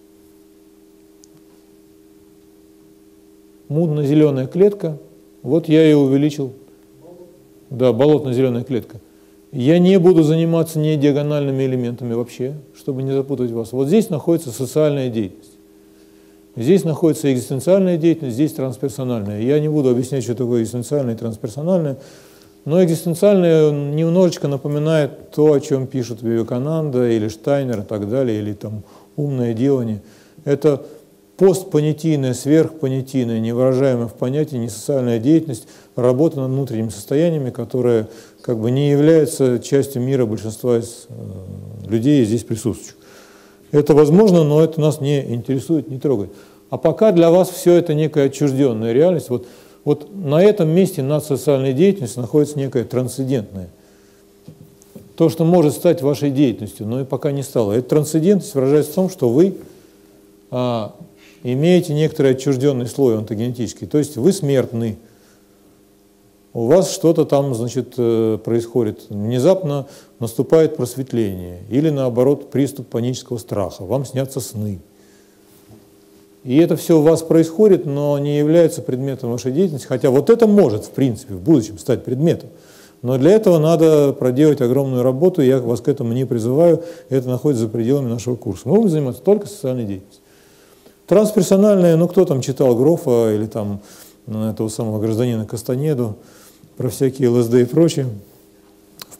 мутно-зеленая клетка, вот я ее увеличил. Да, болотно-зеленая клетка. Я не буду заниматься не диагональными элементами вообще, чтобы не запутать вас. Вот здесь находится социальная деятельность. Здесь находится экзистенциальная деятельность, здесь трансперсональная. Я не буду объяснять, что такое экзистенциальная и трансперсональная, но экзистенциальная немножечко напоминает то, о чем пишут Вивекананда или Штайнер и так далее, или там умное делание. Это постпонятийная, сверхпонятийная, невыражаемая в понятии несоциальная деятельность, работа над внутренними состояниями, которая как бы не является частью мира большинства из э, людей здесь присутствующих. Это возможно, но это нас не интересует, не трогает. А пока для вас все это некая отчужденная реальность. Вот, вот на этом месте над социальной деятельностью находится некая трансцендентная. То, что может стать вашей деятельностью, но и пока не стало. Эта трансцендентность выражается в том, что вы а, имеете некоторый отчужденный слой онтогенетический, то есть вы смертны. У вас что-то там, значит, происходит. Внезапно наступает просветление или, наоборот, приступ панического страха. Вам снятся сны. И это все у вас происходит, но не является предметом вашей деятельности, хотя вот это может, в принципе, в будущем стать предметом. Но для этого надо проделать огромную работу, и я вас к этому не призываю, это находится за пределами нашего курса. Мы будем заниматься только социальной деятельностью. Трансперсональная, ну кто там читал Грофа или там этого самого гражданина Кастанеду про всякие ЛСД и прочее.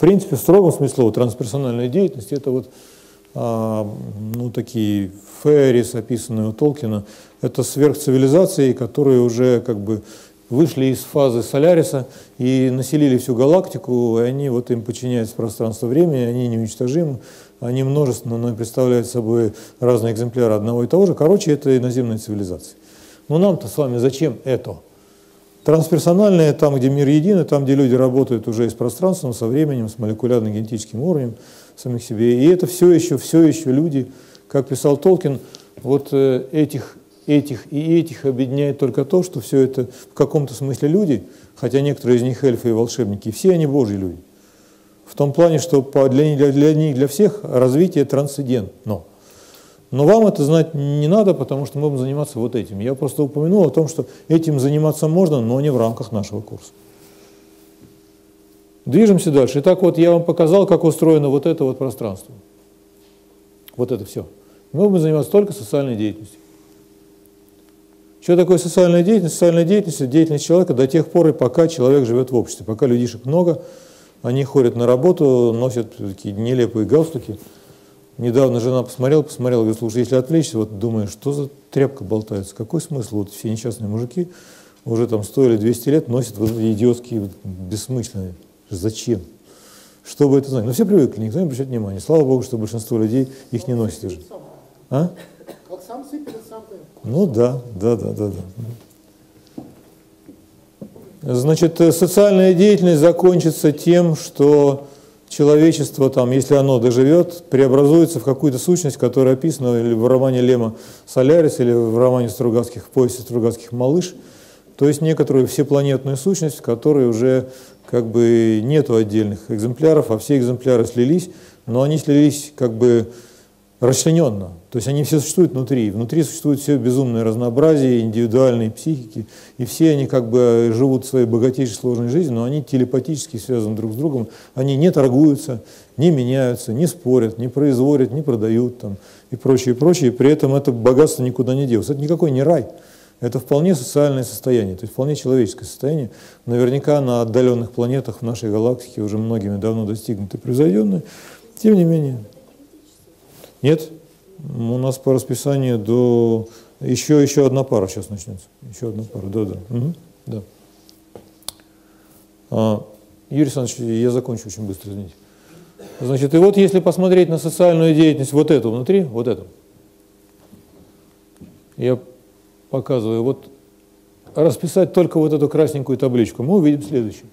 принципе, в строгом смысле слова трансперсональная деятельность – это вот а, ну, такие феррис, описанные у Толкина, это сверхцивилизации, которые уже как бы вышли из фазы Соляриса и населили всю галактику, и они, вот им подчиняется пространство-время, они неуничтожимы, они множественно, но представляют собой разные экземпляры одного и того же. Короче, это иноземная цивилизация. Но нам-то с вами зачем это? Трансперсональное, там, где мир единый, там, где люди работают уже и с пространством, со временем, с молекулярно-генетическим уровнем самих себе. И это все еще, все еще люди, как писал Толкин, вот этих, этих и этих объединяет только то, что все это в каком-то смысле люди, хотя некоторые из них эльфы и волшебники, все они божьи люди. В том плане, что для них, для них, для всех развитие трансцендентно. Но вам это знать не надо, потому что мы будем заниматься вот этим. Я просто упомянул о том, что этим заниматься можно, но не в рамках нашего курса. Движемся дальше. Итак, вот я вам показал, как устроено вот это вот пространство. Вот это все. Мы будем заниматься только социальной деятельностью. Что такое социальная деятельность? Социальная деятельность – это деятельность человека до тех пор, и пока человек живет в обществе, пока людишек много, они ходят на работу, носят такие нелепые галстуки. Недавно жена посмотрела, посмотрела, говорит, слушай, если отвлечься, вот думаю, что за тряпка болтается, какой смысл? Вот все несчастные мужики уже там сто или двести лет носят вот эти идиотские, вот, бессмысленные. Зачем? Что бы это знать? Но все привыкли, никто не обращает внимания. Слава Богу, что большинство людей их не носит уже. А? Как самцы перед самками. Ну да, да, да, да, да. Значит, социальная деятельность закончится тем, что человечество, там, если оно доживет, преобразуется в какую-то сущность, которая описана или в романе Лема «Солярис», или в романе Стругацких, в повести Стругацких «Малыш», то есть некоторую всепланетную сущность, в которой уже как бы нету отдельных экземпляров, а все экземпляры слились, но они слились как бы расчлененно. То есть они все существуют внутри. Внутри существует все безумное разнообразие индивидуальной психики, и все они как бы живут своей богатейшей сложной жизнью, но они телепатически связаны друг с другом. Они не торгуются, не меняются, не спорят, не производят, не продают там, и прочее, и прочее. И при этом это богатство никуда не делось. Это никакой не рай. Это вполне социальное состояние, то есть вполне человеческое состояние. Наверняка на отдаленных планетах в нашей галактике уже многими давно достигнуты превзойденные. Тем не менее. Нет, у нас по расписанию до... Еще, еще одна пара сейчас начнется. Еще одна пара, да-да. Угу. Да. А, Юрий Александрович, я закончу очень быстро, извините. Значит, и вот если посмотреть на социальную деятельность вот эту внутри, вот эту, я показываю, вот расписать только вот эту красненькую табличку, мы увидим следующее.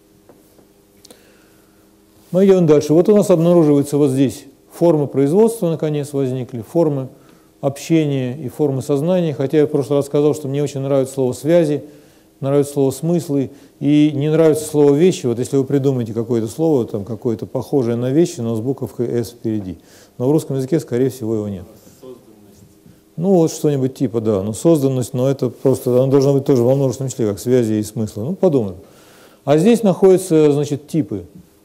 Мы идем дальше. Вот у нас обнаруживается вот здесь формы производства, наконец, возникли, формы общения и формы сознания, хотя я в прошлый раз сказал, что мне очень нравится слово «связи», нравится слово «смыслы» и не нравится слово «вещи». Вот если вы придумаете какое-то слово, там какое-то похожее на вещи, но с буковкой «с» впереди. Но в русском языке, скорее всего, его нет. Ну, вот что-нибудь типа, да, ну, созданность, но это просто, она должна быть тоже во множественном числе, как связи и смысла. Ну, подумаем. А здесь находятся, значит, типы.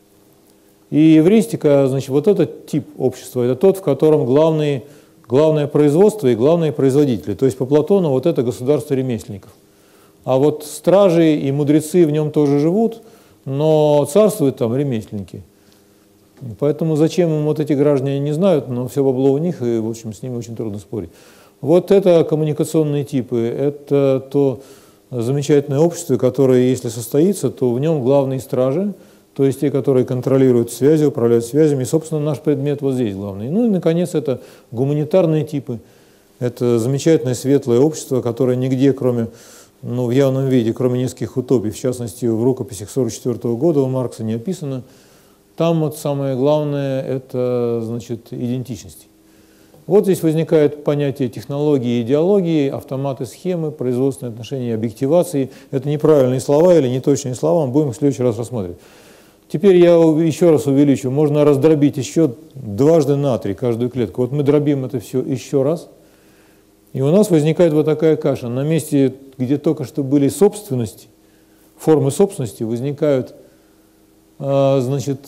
И эвристика, значит, вот этот тип общества, это тот, в котором главные, главное производство и главные производители. То есть по Платону вот это государство ремесленников. А вот стражи и мудрецы в нем тоже живут, но царствуют там ремесленники. Поэтому зачем им вот эти граждане не знают, но все бабло у них, и, в общем, с ними очень трудно спорить. Вот это коммуникационные типы, это то замечательное общество, которое, если состоится, то в нем главные стражи, то есть те, которые контролируют связи, управляют связями, и, собственно, наш предмет вот здесь главный. Ну и, наконец, это гуманитарные типы, это замечательное светлое общество, которое нигде, кроме, ну, в явном виде, кроме нескольких утопий, в частности, в рукописях сорок четвёртого года у Маркса не описано. Там вот самое главное – это, значит, идентичность. Вот здесь возникает понятие технологии и идеологии, автоматы, схемы, производственные отношения, объективации. Это неправильные слова или неточные слова, мы будем в следующий раз рассматривать. Теперь я еще раз увеличу. Можно раздробить еще дважды на три каждую клетку. Вот мы дробим это все еще раз. И у нас возникает вот такая каша. На месте, где только что были собственности, формы собственности, возникают, значит,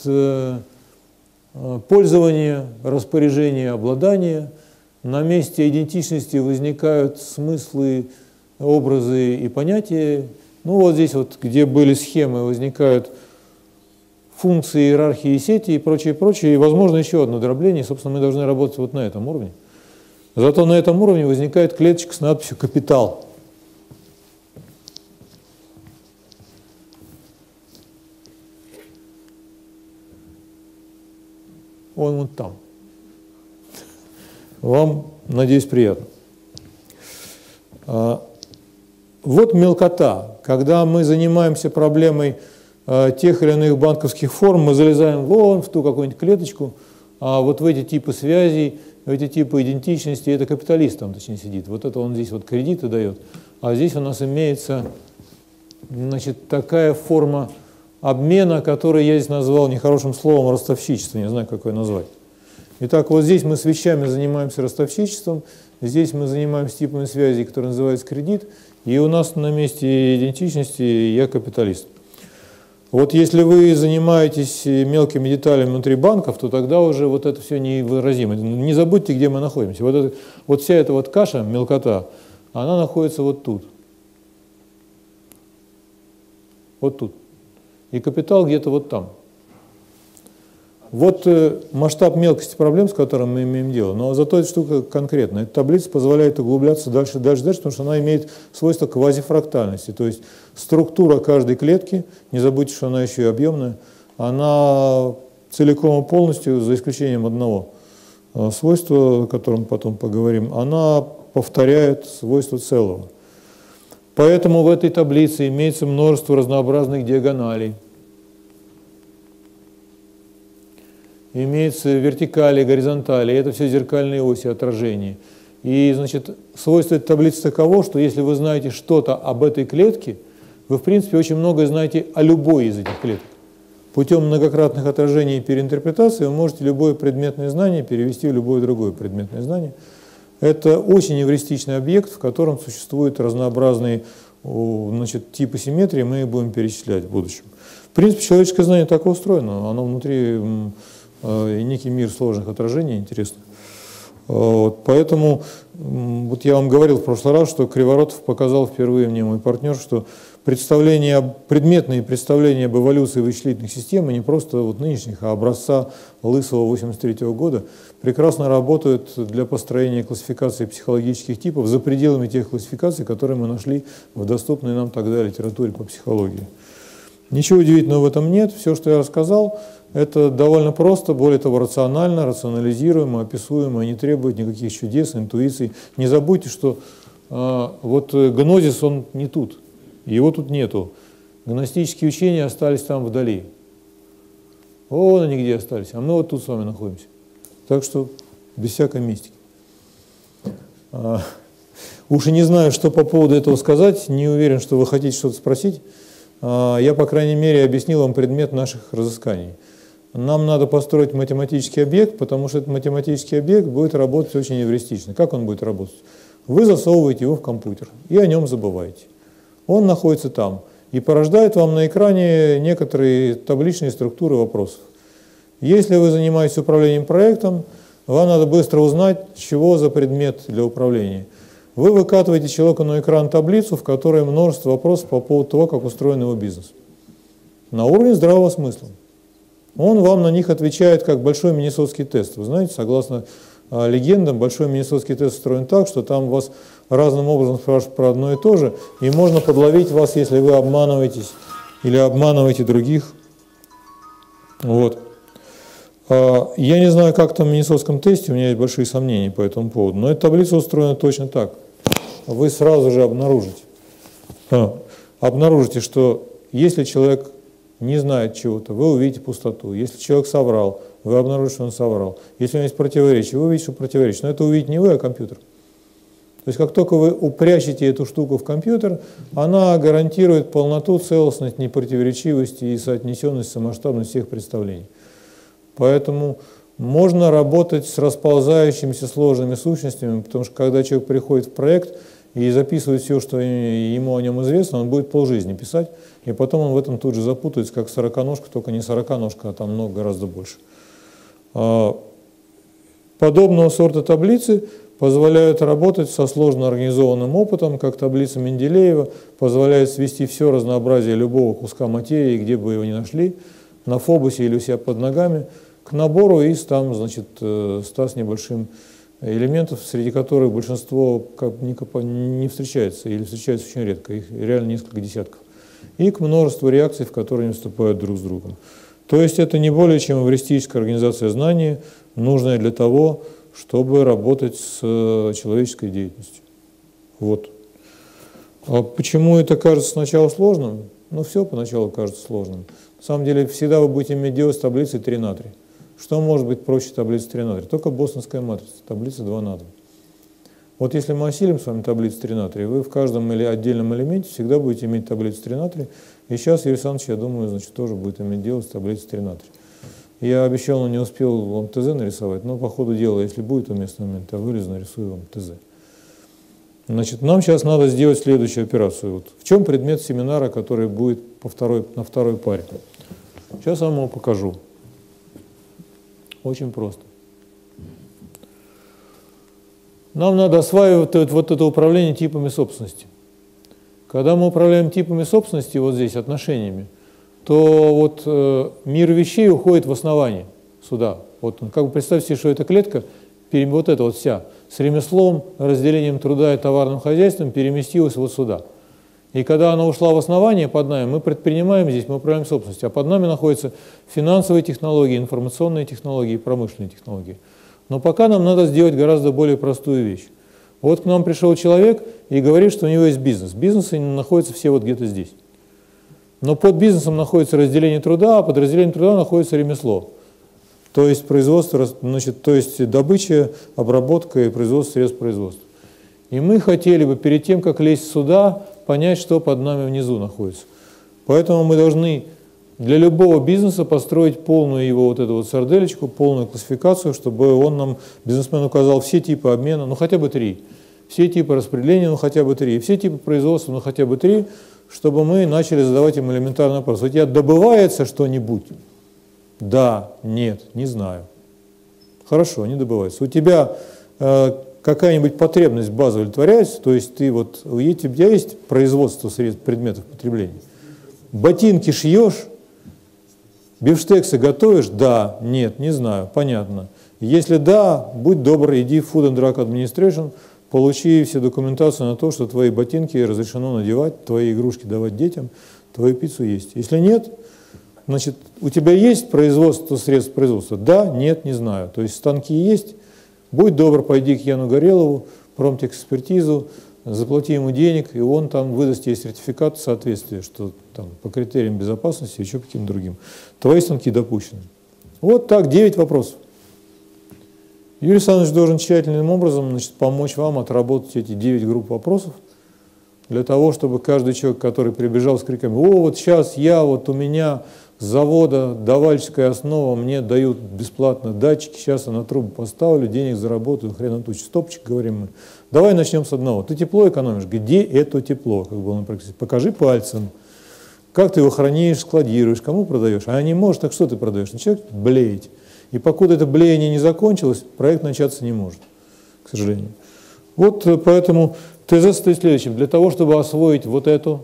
пользование, распоряжение, обладание. На месте идентичности возникают смыслы, образы и понятия. Ну вот здесь вот, где были схемы, возникают функции, иерархии сети и прочее, прочее. И, возможно, еще одно дробление. Собственно, мы должны работать вот на этом уровне. Зато на этом уровне возникает клеточка с надписью «Капитал». Он вот там. Вам, надеюсь, приятно. Вот мелкота. Когда мы занимаемся проблемой тех или иных банковских форм, мы залезаем вон в ту какую-нибудь клеточку, а вот в эти типы связей, в эти типы идентичности, это капиталист там, точнее, сидит. Вот это он здесь вот кредиты дает. А здесь у нас имеется, значит, такая форма обмена, который я здесь назвал нехорошим словом ростовщичество, не знаю, как ее назвать. Итак, вот здесь мы с вещами занимаемся ростовщичеством, здесь мы занимаемся типами связей, которые называются кредит, и у нас на месте идентичности я капиталист. Вот если вы занимаетесь мелкими деталями внутри банков, то тогда уже вот это все невыразимо. Не забудьте, где мы находимся. Вот, это, вот вся эта вот каша, мелкота, она находится вот тут. Вот тут. И капитал где-то вот там. Вот э, масштаб мелкости проблем, с которым мы имеем дело, но зато эта штука конкретная. Эта таблица позволяет углубляться дальше, дальше, дальше, потому что она имеет свойство квазифрактальности. То есть структура каждой клетки, не забудьте, что она еще и объемная, она целиком и полностью, за исключением одного э, свойства, о котором потом поговорим, она повторяет свойства целого. Поэтому в этой таблице имеется множество разнообразных диагоналей. Имеется вертикали, горизонтали, это все зеркальные оси отражения. И, значит, свойство этой таблицы таково, что если вы знаете что-то об этой клетке, вы, в принципе, очень многое знаете о любой из этих клеток. Путем многократных отражений и переинтерпретаций вы можете любое предметное знание перевести в любое другое предметное знание. Это очень эвристичный объект, в котором существуют разнообразные, значит, типы симметрии, мы их будем перечислять в будущем. В принципе, человеческое знание так устроено, оно внутри э, некий мир сложных отражений, интересно. Вот, поэтому, вот я вам говорил в прошлый раз, что Криворотов показал впервые мне, мой партнер, что представления, предметные представления об эволюции вычислительных систем, не просто вот нынешних, а образца Лысого восемьдесят третьего года, прекрасно работают для построения классификации психологических типов за пределами тех классификаций, которые мы нашли в доступной нам тогда литературе по психологии. Ничего удивительного в этом нет. Все, что я рассказал, это довольно просто, более того, рационально, рационализируемо, описуемо, не требует никаких чудес, интуиций. Не забудьте, что э, вот гнозис, он не тут, его тут нету. Гностические учения остались там вдали. Вон они где остались, а мы вот тут с вами находимся. Так что без всякой мистики. А, уж и не знаю, что по поводу этого сказать, не уверен, что вы хотите что-то спросить. А, я, по крайней мере, объяснил вам предмет наших разысканий. Нам надо построить математический объект, потому что этот математический объект будет работать очень эвристично. Как он будет работать? Вы засовываете его в компьютер и о нем забываете. Он находится там и порождает вам на экране некоторые табличные структуры вопросов. Если вы занимаетесь управлением проектом, вам надо быстро узнать, чего за предмет для управления. Вы выкатываете человеку на экран таблицу, в которой множество вопросов по поводу того, как устроен его бизнес. На уровне здравого смысла. Он вам на них отвечает как большой миннесотский тест. Вы знаете, согласно а, легендам, большой миннесотский тест устроен так, что там вас разным образом спрашивают про одно и то же, и можно подловить вас, если вы обманываетесь или обманываете других. Вот. А, я не знаю, как там в миннесотском тесте, у меня есть большие сомнения по этому поводу, но эта таблица устроена точно так. Вы сразу же обнаружите, а, обнаружите, что если человек не знает чего-то, вы увидите пустоту. Если человек соврал, вы обнаружите, что он соврал. Если у него есть противоречие, вы увидите, что противоречие. Но это увидите не вы, а компьютер. То есть как только вы упрячете эту штуку в компьютер, она гарантирует полноту, целостность, непротиворечивость и соотнесенность, самоштабность всех представлений. Поэтому можно работать с расползающимися сложными сущностями, потому что когда человек приходит в проект и записывает все, что ему о нем известно, он будет полжизни писать, и потом он в этом тут же запутается, как сороконожка, только не сороконожка, а там много гораздо больше. Подобного сорта таблицы позволяют работать со сложно организованным опытом, как таблица Менделеева, позволяет свести все разнообразие любого куска материи, где бы его ни нашли, на Фобосе или у себя под ногами, к набору из там, значит, ста с небольшим элементов, среди которых большинство не встречается или встречается очень редко, их реально несколько десятков, и к множеству реакций, в которые они вступают друг с другом. То есть это не более чем эвристическая организация знаний, нужная для того, чтобы работать с человеческой деятельностью. Вот. А почему это кажется сначала сложным? Ну, все поначалу кажется сложным. На самом деле, всегда вы будете иметь дело с таблицей три на три. Что может быть проще таблицы три на три? Только бостонская матрица, таблица два на два. Вот если мы осилим с вами таблицу три на три, вы в каждом или отдельном элементе всегда будете иметь таблицу три на три. И сейчас Юрий Александрович, я думаю, значит, тоже будет иметь дело с таблицей три на три. Я обещал, но не успел вам ТЗ нарисовать, но по ходу дела, если будет уместный момент, я вылезу, нарисую вам ТЗ. Значит, нам сейчас надо сделать следующую операцию. Вот в чем предмет семинара, который будет по второй, на второй паре? Сейчас я вам его покажу. Очень просто. Нам надо осваивать вот это управление типами собственности. Когда мы управляем типами собственности, вот здесь, отношениями, то вот э, мир вещей уходит в основание сюда. Вот, как бы представьте себе, что эта клетка, вот эта вот вся, с ремеслом, разделением труда и товарным хозяйством переместилась вот сюда. И когда она ушла в основание под нами, мы предпринимаем здесь, мы управляем собственностью, а под нами находятся финансовые технологии, информационные технологии и промышленные технологии. Но пока нам надо сделать гораздо более простую вещь. Вот к нам пришел человек и говорит, что у него есть бизнес. Бизнесы находятся все вот где-то здесь. Но под бизнесом находится разделение труда, а под разделением труда находится ремесло. То есть производство, значит, то есть добыча, обработка и производство средств производства. И мы хотели бы перед тем, как лезть сюда, понять, что под нами внизу находится. Поэтому мы должны для любого бизнеса построить полную его вот эту вот сарделечку, полную классификацию, чтобы он нам, бизнесмен, указал все типы обмена, ну хотя бы три, все типы распределения, ну хотя бы три, все типы производства, ну хотя бы три, чтобы мы начали задавать им элементарный вопрос. У тебя добывается что-нибудь? Да, нет, не знаю. Хорошо, не добывается. У тебя э, какая-нибудь потребность базовая удовлетворяется, то есть ты вот, у тебя есть производство средств предметов потребления? Ботинки шьешь? Бифштексы готовишь? Да, нет, не знаю, понятно. Если да, будь добр, иди в Food and Drug Administration, получи всю документацию на то, что твои ботинки разрешено надевать, твои игрушки давать детям, твою пиццу есть. Если нет, значит, у тебя есть производство средств производства? Да, нет, не знаю. То есть станки есть, будь добр, пойди к Яну Горелову, промтекс-экспертизу, заплати ему денег, и он там выдаст тебе сертификат соответствия, что там по критериям безопасности, еще каким-то другим. Твои станки допущены. Вот так, девять вопросов. Юрий Александрович должен тщательным образом, значит, помочь вам отработать эти девять групп вопросов, для того, чтобы каждый человек, который прибежал с криками: «О, вот сейчас я, вот у меня с завода давальческая основа, мне дают бесплатно датчики, сейчас я на трубу поставлю, денег заработаю, хрен тучи, стопчик», говорим мы. Давай начнем с одного. Ты тепло экономишь? Где это тепло? Как бы он практически. Покажи пальцем. Как ты его хранишь, складируешь, кому продаешь? А не можешь, так что ты продаешь? Начинает блеять. И покуда это блеяние не закончилось, проект начаться не может, к сожалению. Вот поэтому ТЗ состоит следующим. Для того, чтобы освоить вот эту,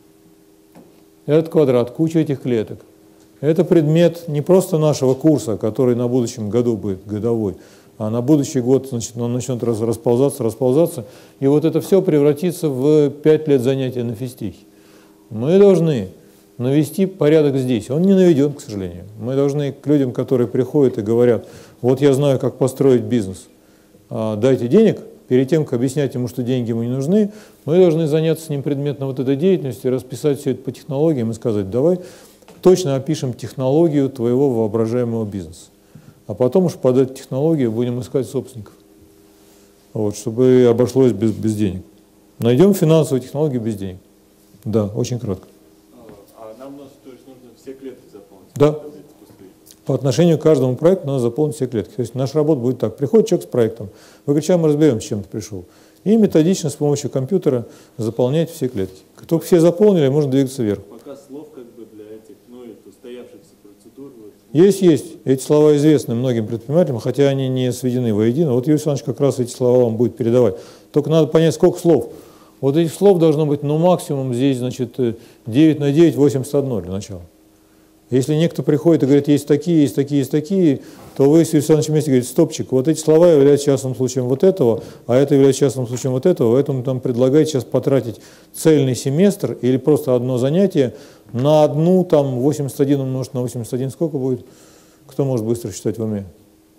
этот квадрат, кучу этих клеток, это предмет не просто нашего курса, который на будущем году будет годовой, а на будущий год, значит, он начнет расползаться, расползаться, и вот это все превратится в пять лет занятия на физтехе. Мы должны навести порядок здесь. Он не наведен, к сожалению. Мы должны к людям, которые приходят и говорят: вот я знаю, как построить бизнес, дайте денег. Перед тем, как объяснять ему, что деньги ему не нужны, мы должны заняться с ним предметно вот этой деятельностью, расписать все это по технологиям и сказать: давай точно опишем технологию твоего воображаемого бизнеса. А потом уж под эту технологию будем искать собственников, вот, чтобы обошлось без, без денег. Найдем финансовую технологию без денег. Да, очень кратко. А нам, то есть, нужно все клетки заполнить? Да. По отношению к каждому проекту надо заполнить все клетки. То есть наша работа будет так. Приходит человек с проектом, вы говорите: сейчас мы разберем, с чем ты пришел. И методично с помощью компьютера заполнять все клетки. Как только все заполнили, можно двигаться вверх. Пока слов как бы для этих, ну, это устоявшихся процедур. Вот. Есть, есть. Эти слова известны многим предпринимателям, хотя они не сведены воедино. Вот Юрий Александрович как раз эти слова вам будет передавать. Только надо понять, сколько слов. Вот этих слов должно быть, ну, максимум здесь, значит, девять на девять, восемьдесят одно для начала. Если некто приходит и говорит, есть такие, есть такие, есть такие, то вы с Юрием Александровичем вместе говорите, стопчик, вот эти слова являются частным случаем вот этого, а это является частным случаем вот этого, поэтому там предлагаете сейчас потратить цельный семестр или просто одно занятие на одну, там, восемьдесят один умножить на восемьдесят один, сколько будет? Кто может быстро считать в уме?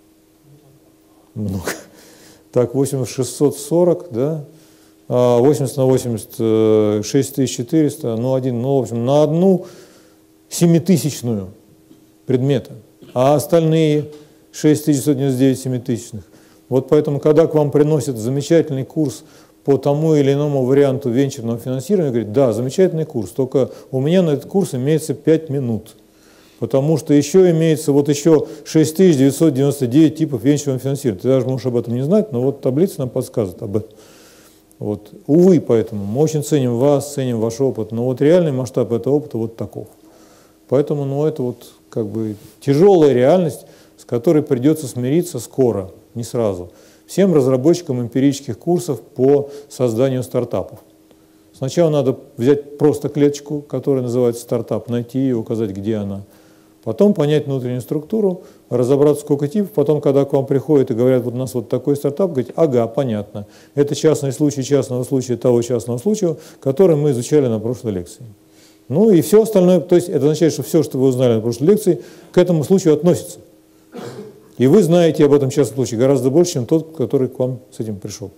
Много. Так, восемьдесят, шестьсот сорок, да? восемьдесят на восемьдесят, шесть тысяч четыреста, ну, один, ну, в общем, на одну семитысячную предмета, а остальные шесть тысяч девятьсот девяносто девять семитысячных. Вот поэтому, когда к вам приносят замечательный курс по тому или иному варианту венчурного финансирования, говорит, да, замечательный курс, только у меня на этот курс имеется пять минут, потому что еще имеется вот еще шесть тысяч девятьсот девяносто девять типов венчурного финансирования. Ты даже можешь об этом не знать, но вот таблица нам подсказывает об этом. Вот. Увы, поэтому мы очень ценим вас, ценим ваш опыт, но вот реальный масштаб этого опыта вот таков. Поэтому, ну, это вот как бы тяжелая реальность, с которой придется смириться скоро, не сразу. Всем разработчикам эмпирических курсов по созданию стартапов. Сначала надо взять просто клеточку, которая называется стартап, найти ее, указать, где она. Потом понять внутреннюю структуру, разобраться, сколько типов. Потом, когда к вам приходят и говорят, вот у нас вот такой стартап, говорить, ага, понятно. Это частный случай частного случая того частного случая, который мы изучали на прошлой лекции. Ну и все остальное, то есть это означает, что все, что вы узнали на прошлой лекции, к этому случаю относится. И вы знаете об этом частном случае гораздо больше, чем тот, который к вам с этим пришел.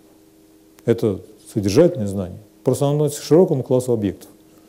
Это содержательное знание. Просто оно относится к широкому классу объектов.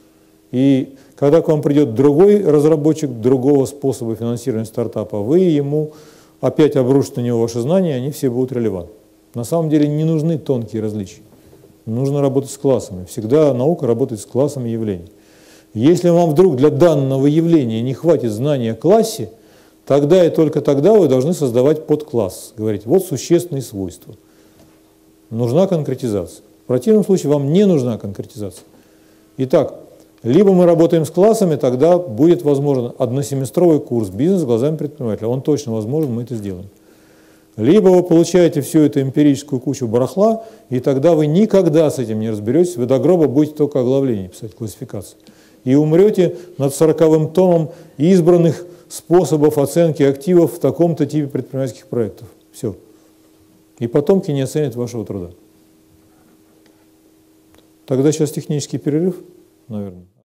И когда к вам придет другой разработчик другого способа финансирования стартапа, вы ему опять обрушите на него ваши знания, они все будут релевантны. На самом деле не нужны тонкие различия. Нужно работать с классами. Всегда наука работает с классами явлений. Если вам вдруг для данного явления не хватит знания о классе, тогда и только тогда вы должны создавать подкласс. Говорить, вот существенные свойства. Нужна конкретизация. В противном случае вам не нужна конкретизация. Итак, либо мы работаем с классами, тогда будет возможен односеместровый курс «Бизнес глазами предпринимателя». Он точно возможен, мы это сделаем. Либо вы получаете всю эту эмпирическую кучу барахла, и тогда вы никогда с этим не разберетесь, вы до гроба будете только оглавление писать, классификации. И умрете над сороковым томом избранных способов оценки активов в таком-то типе предпринимательских проектов. Все. И потомки не оценят вашего труда. Тогда сейчас технический перерыв, наверное.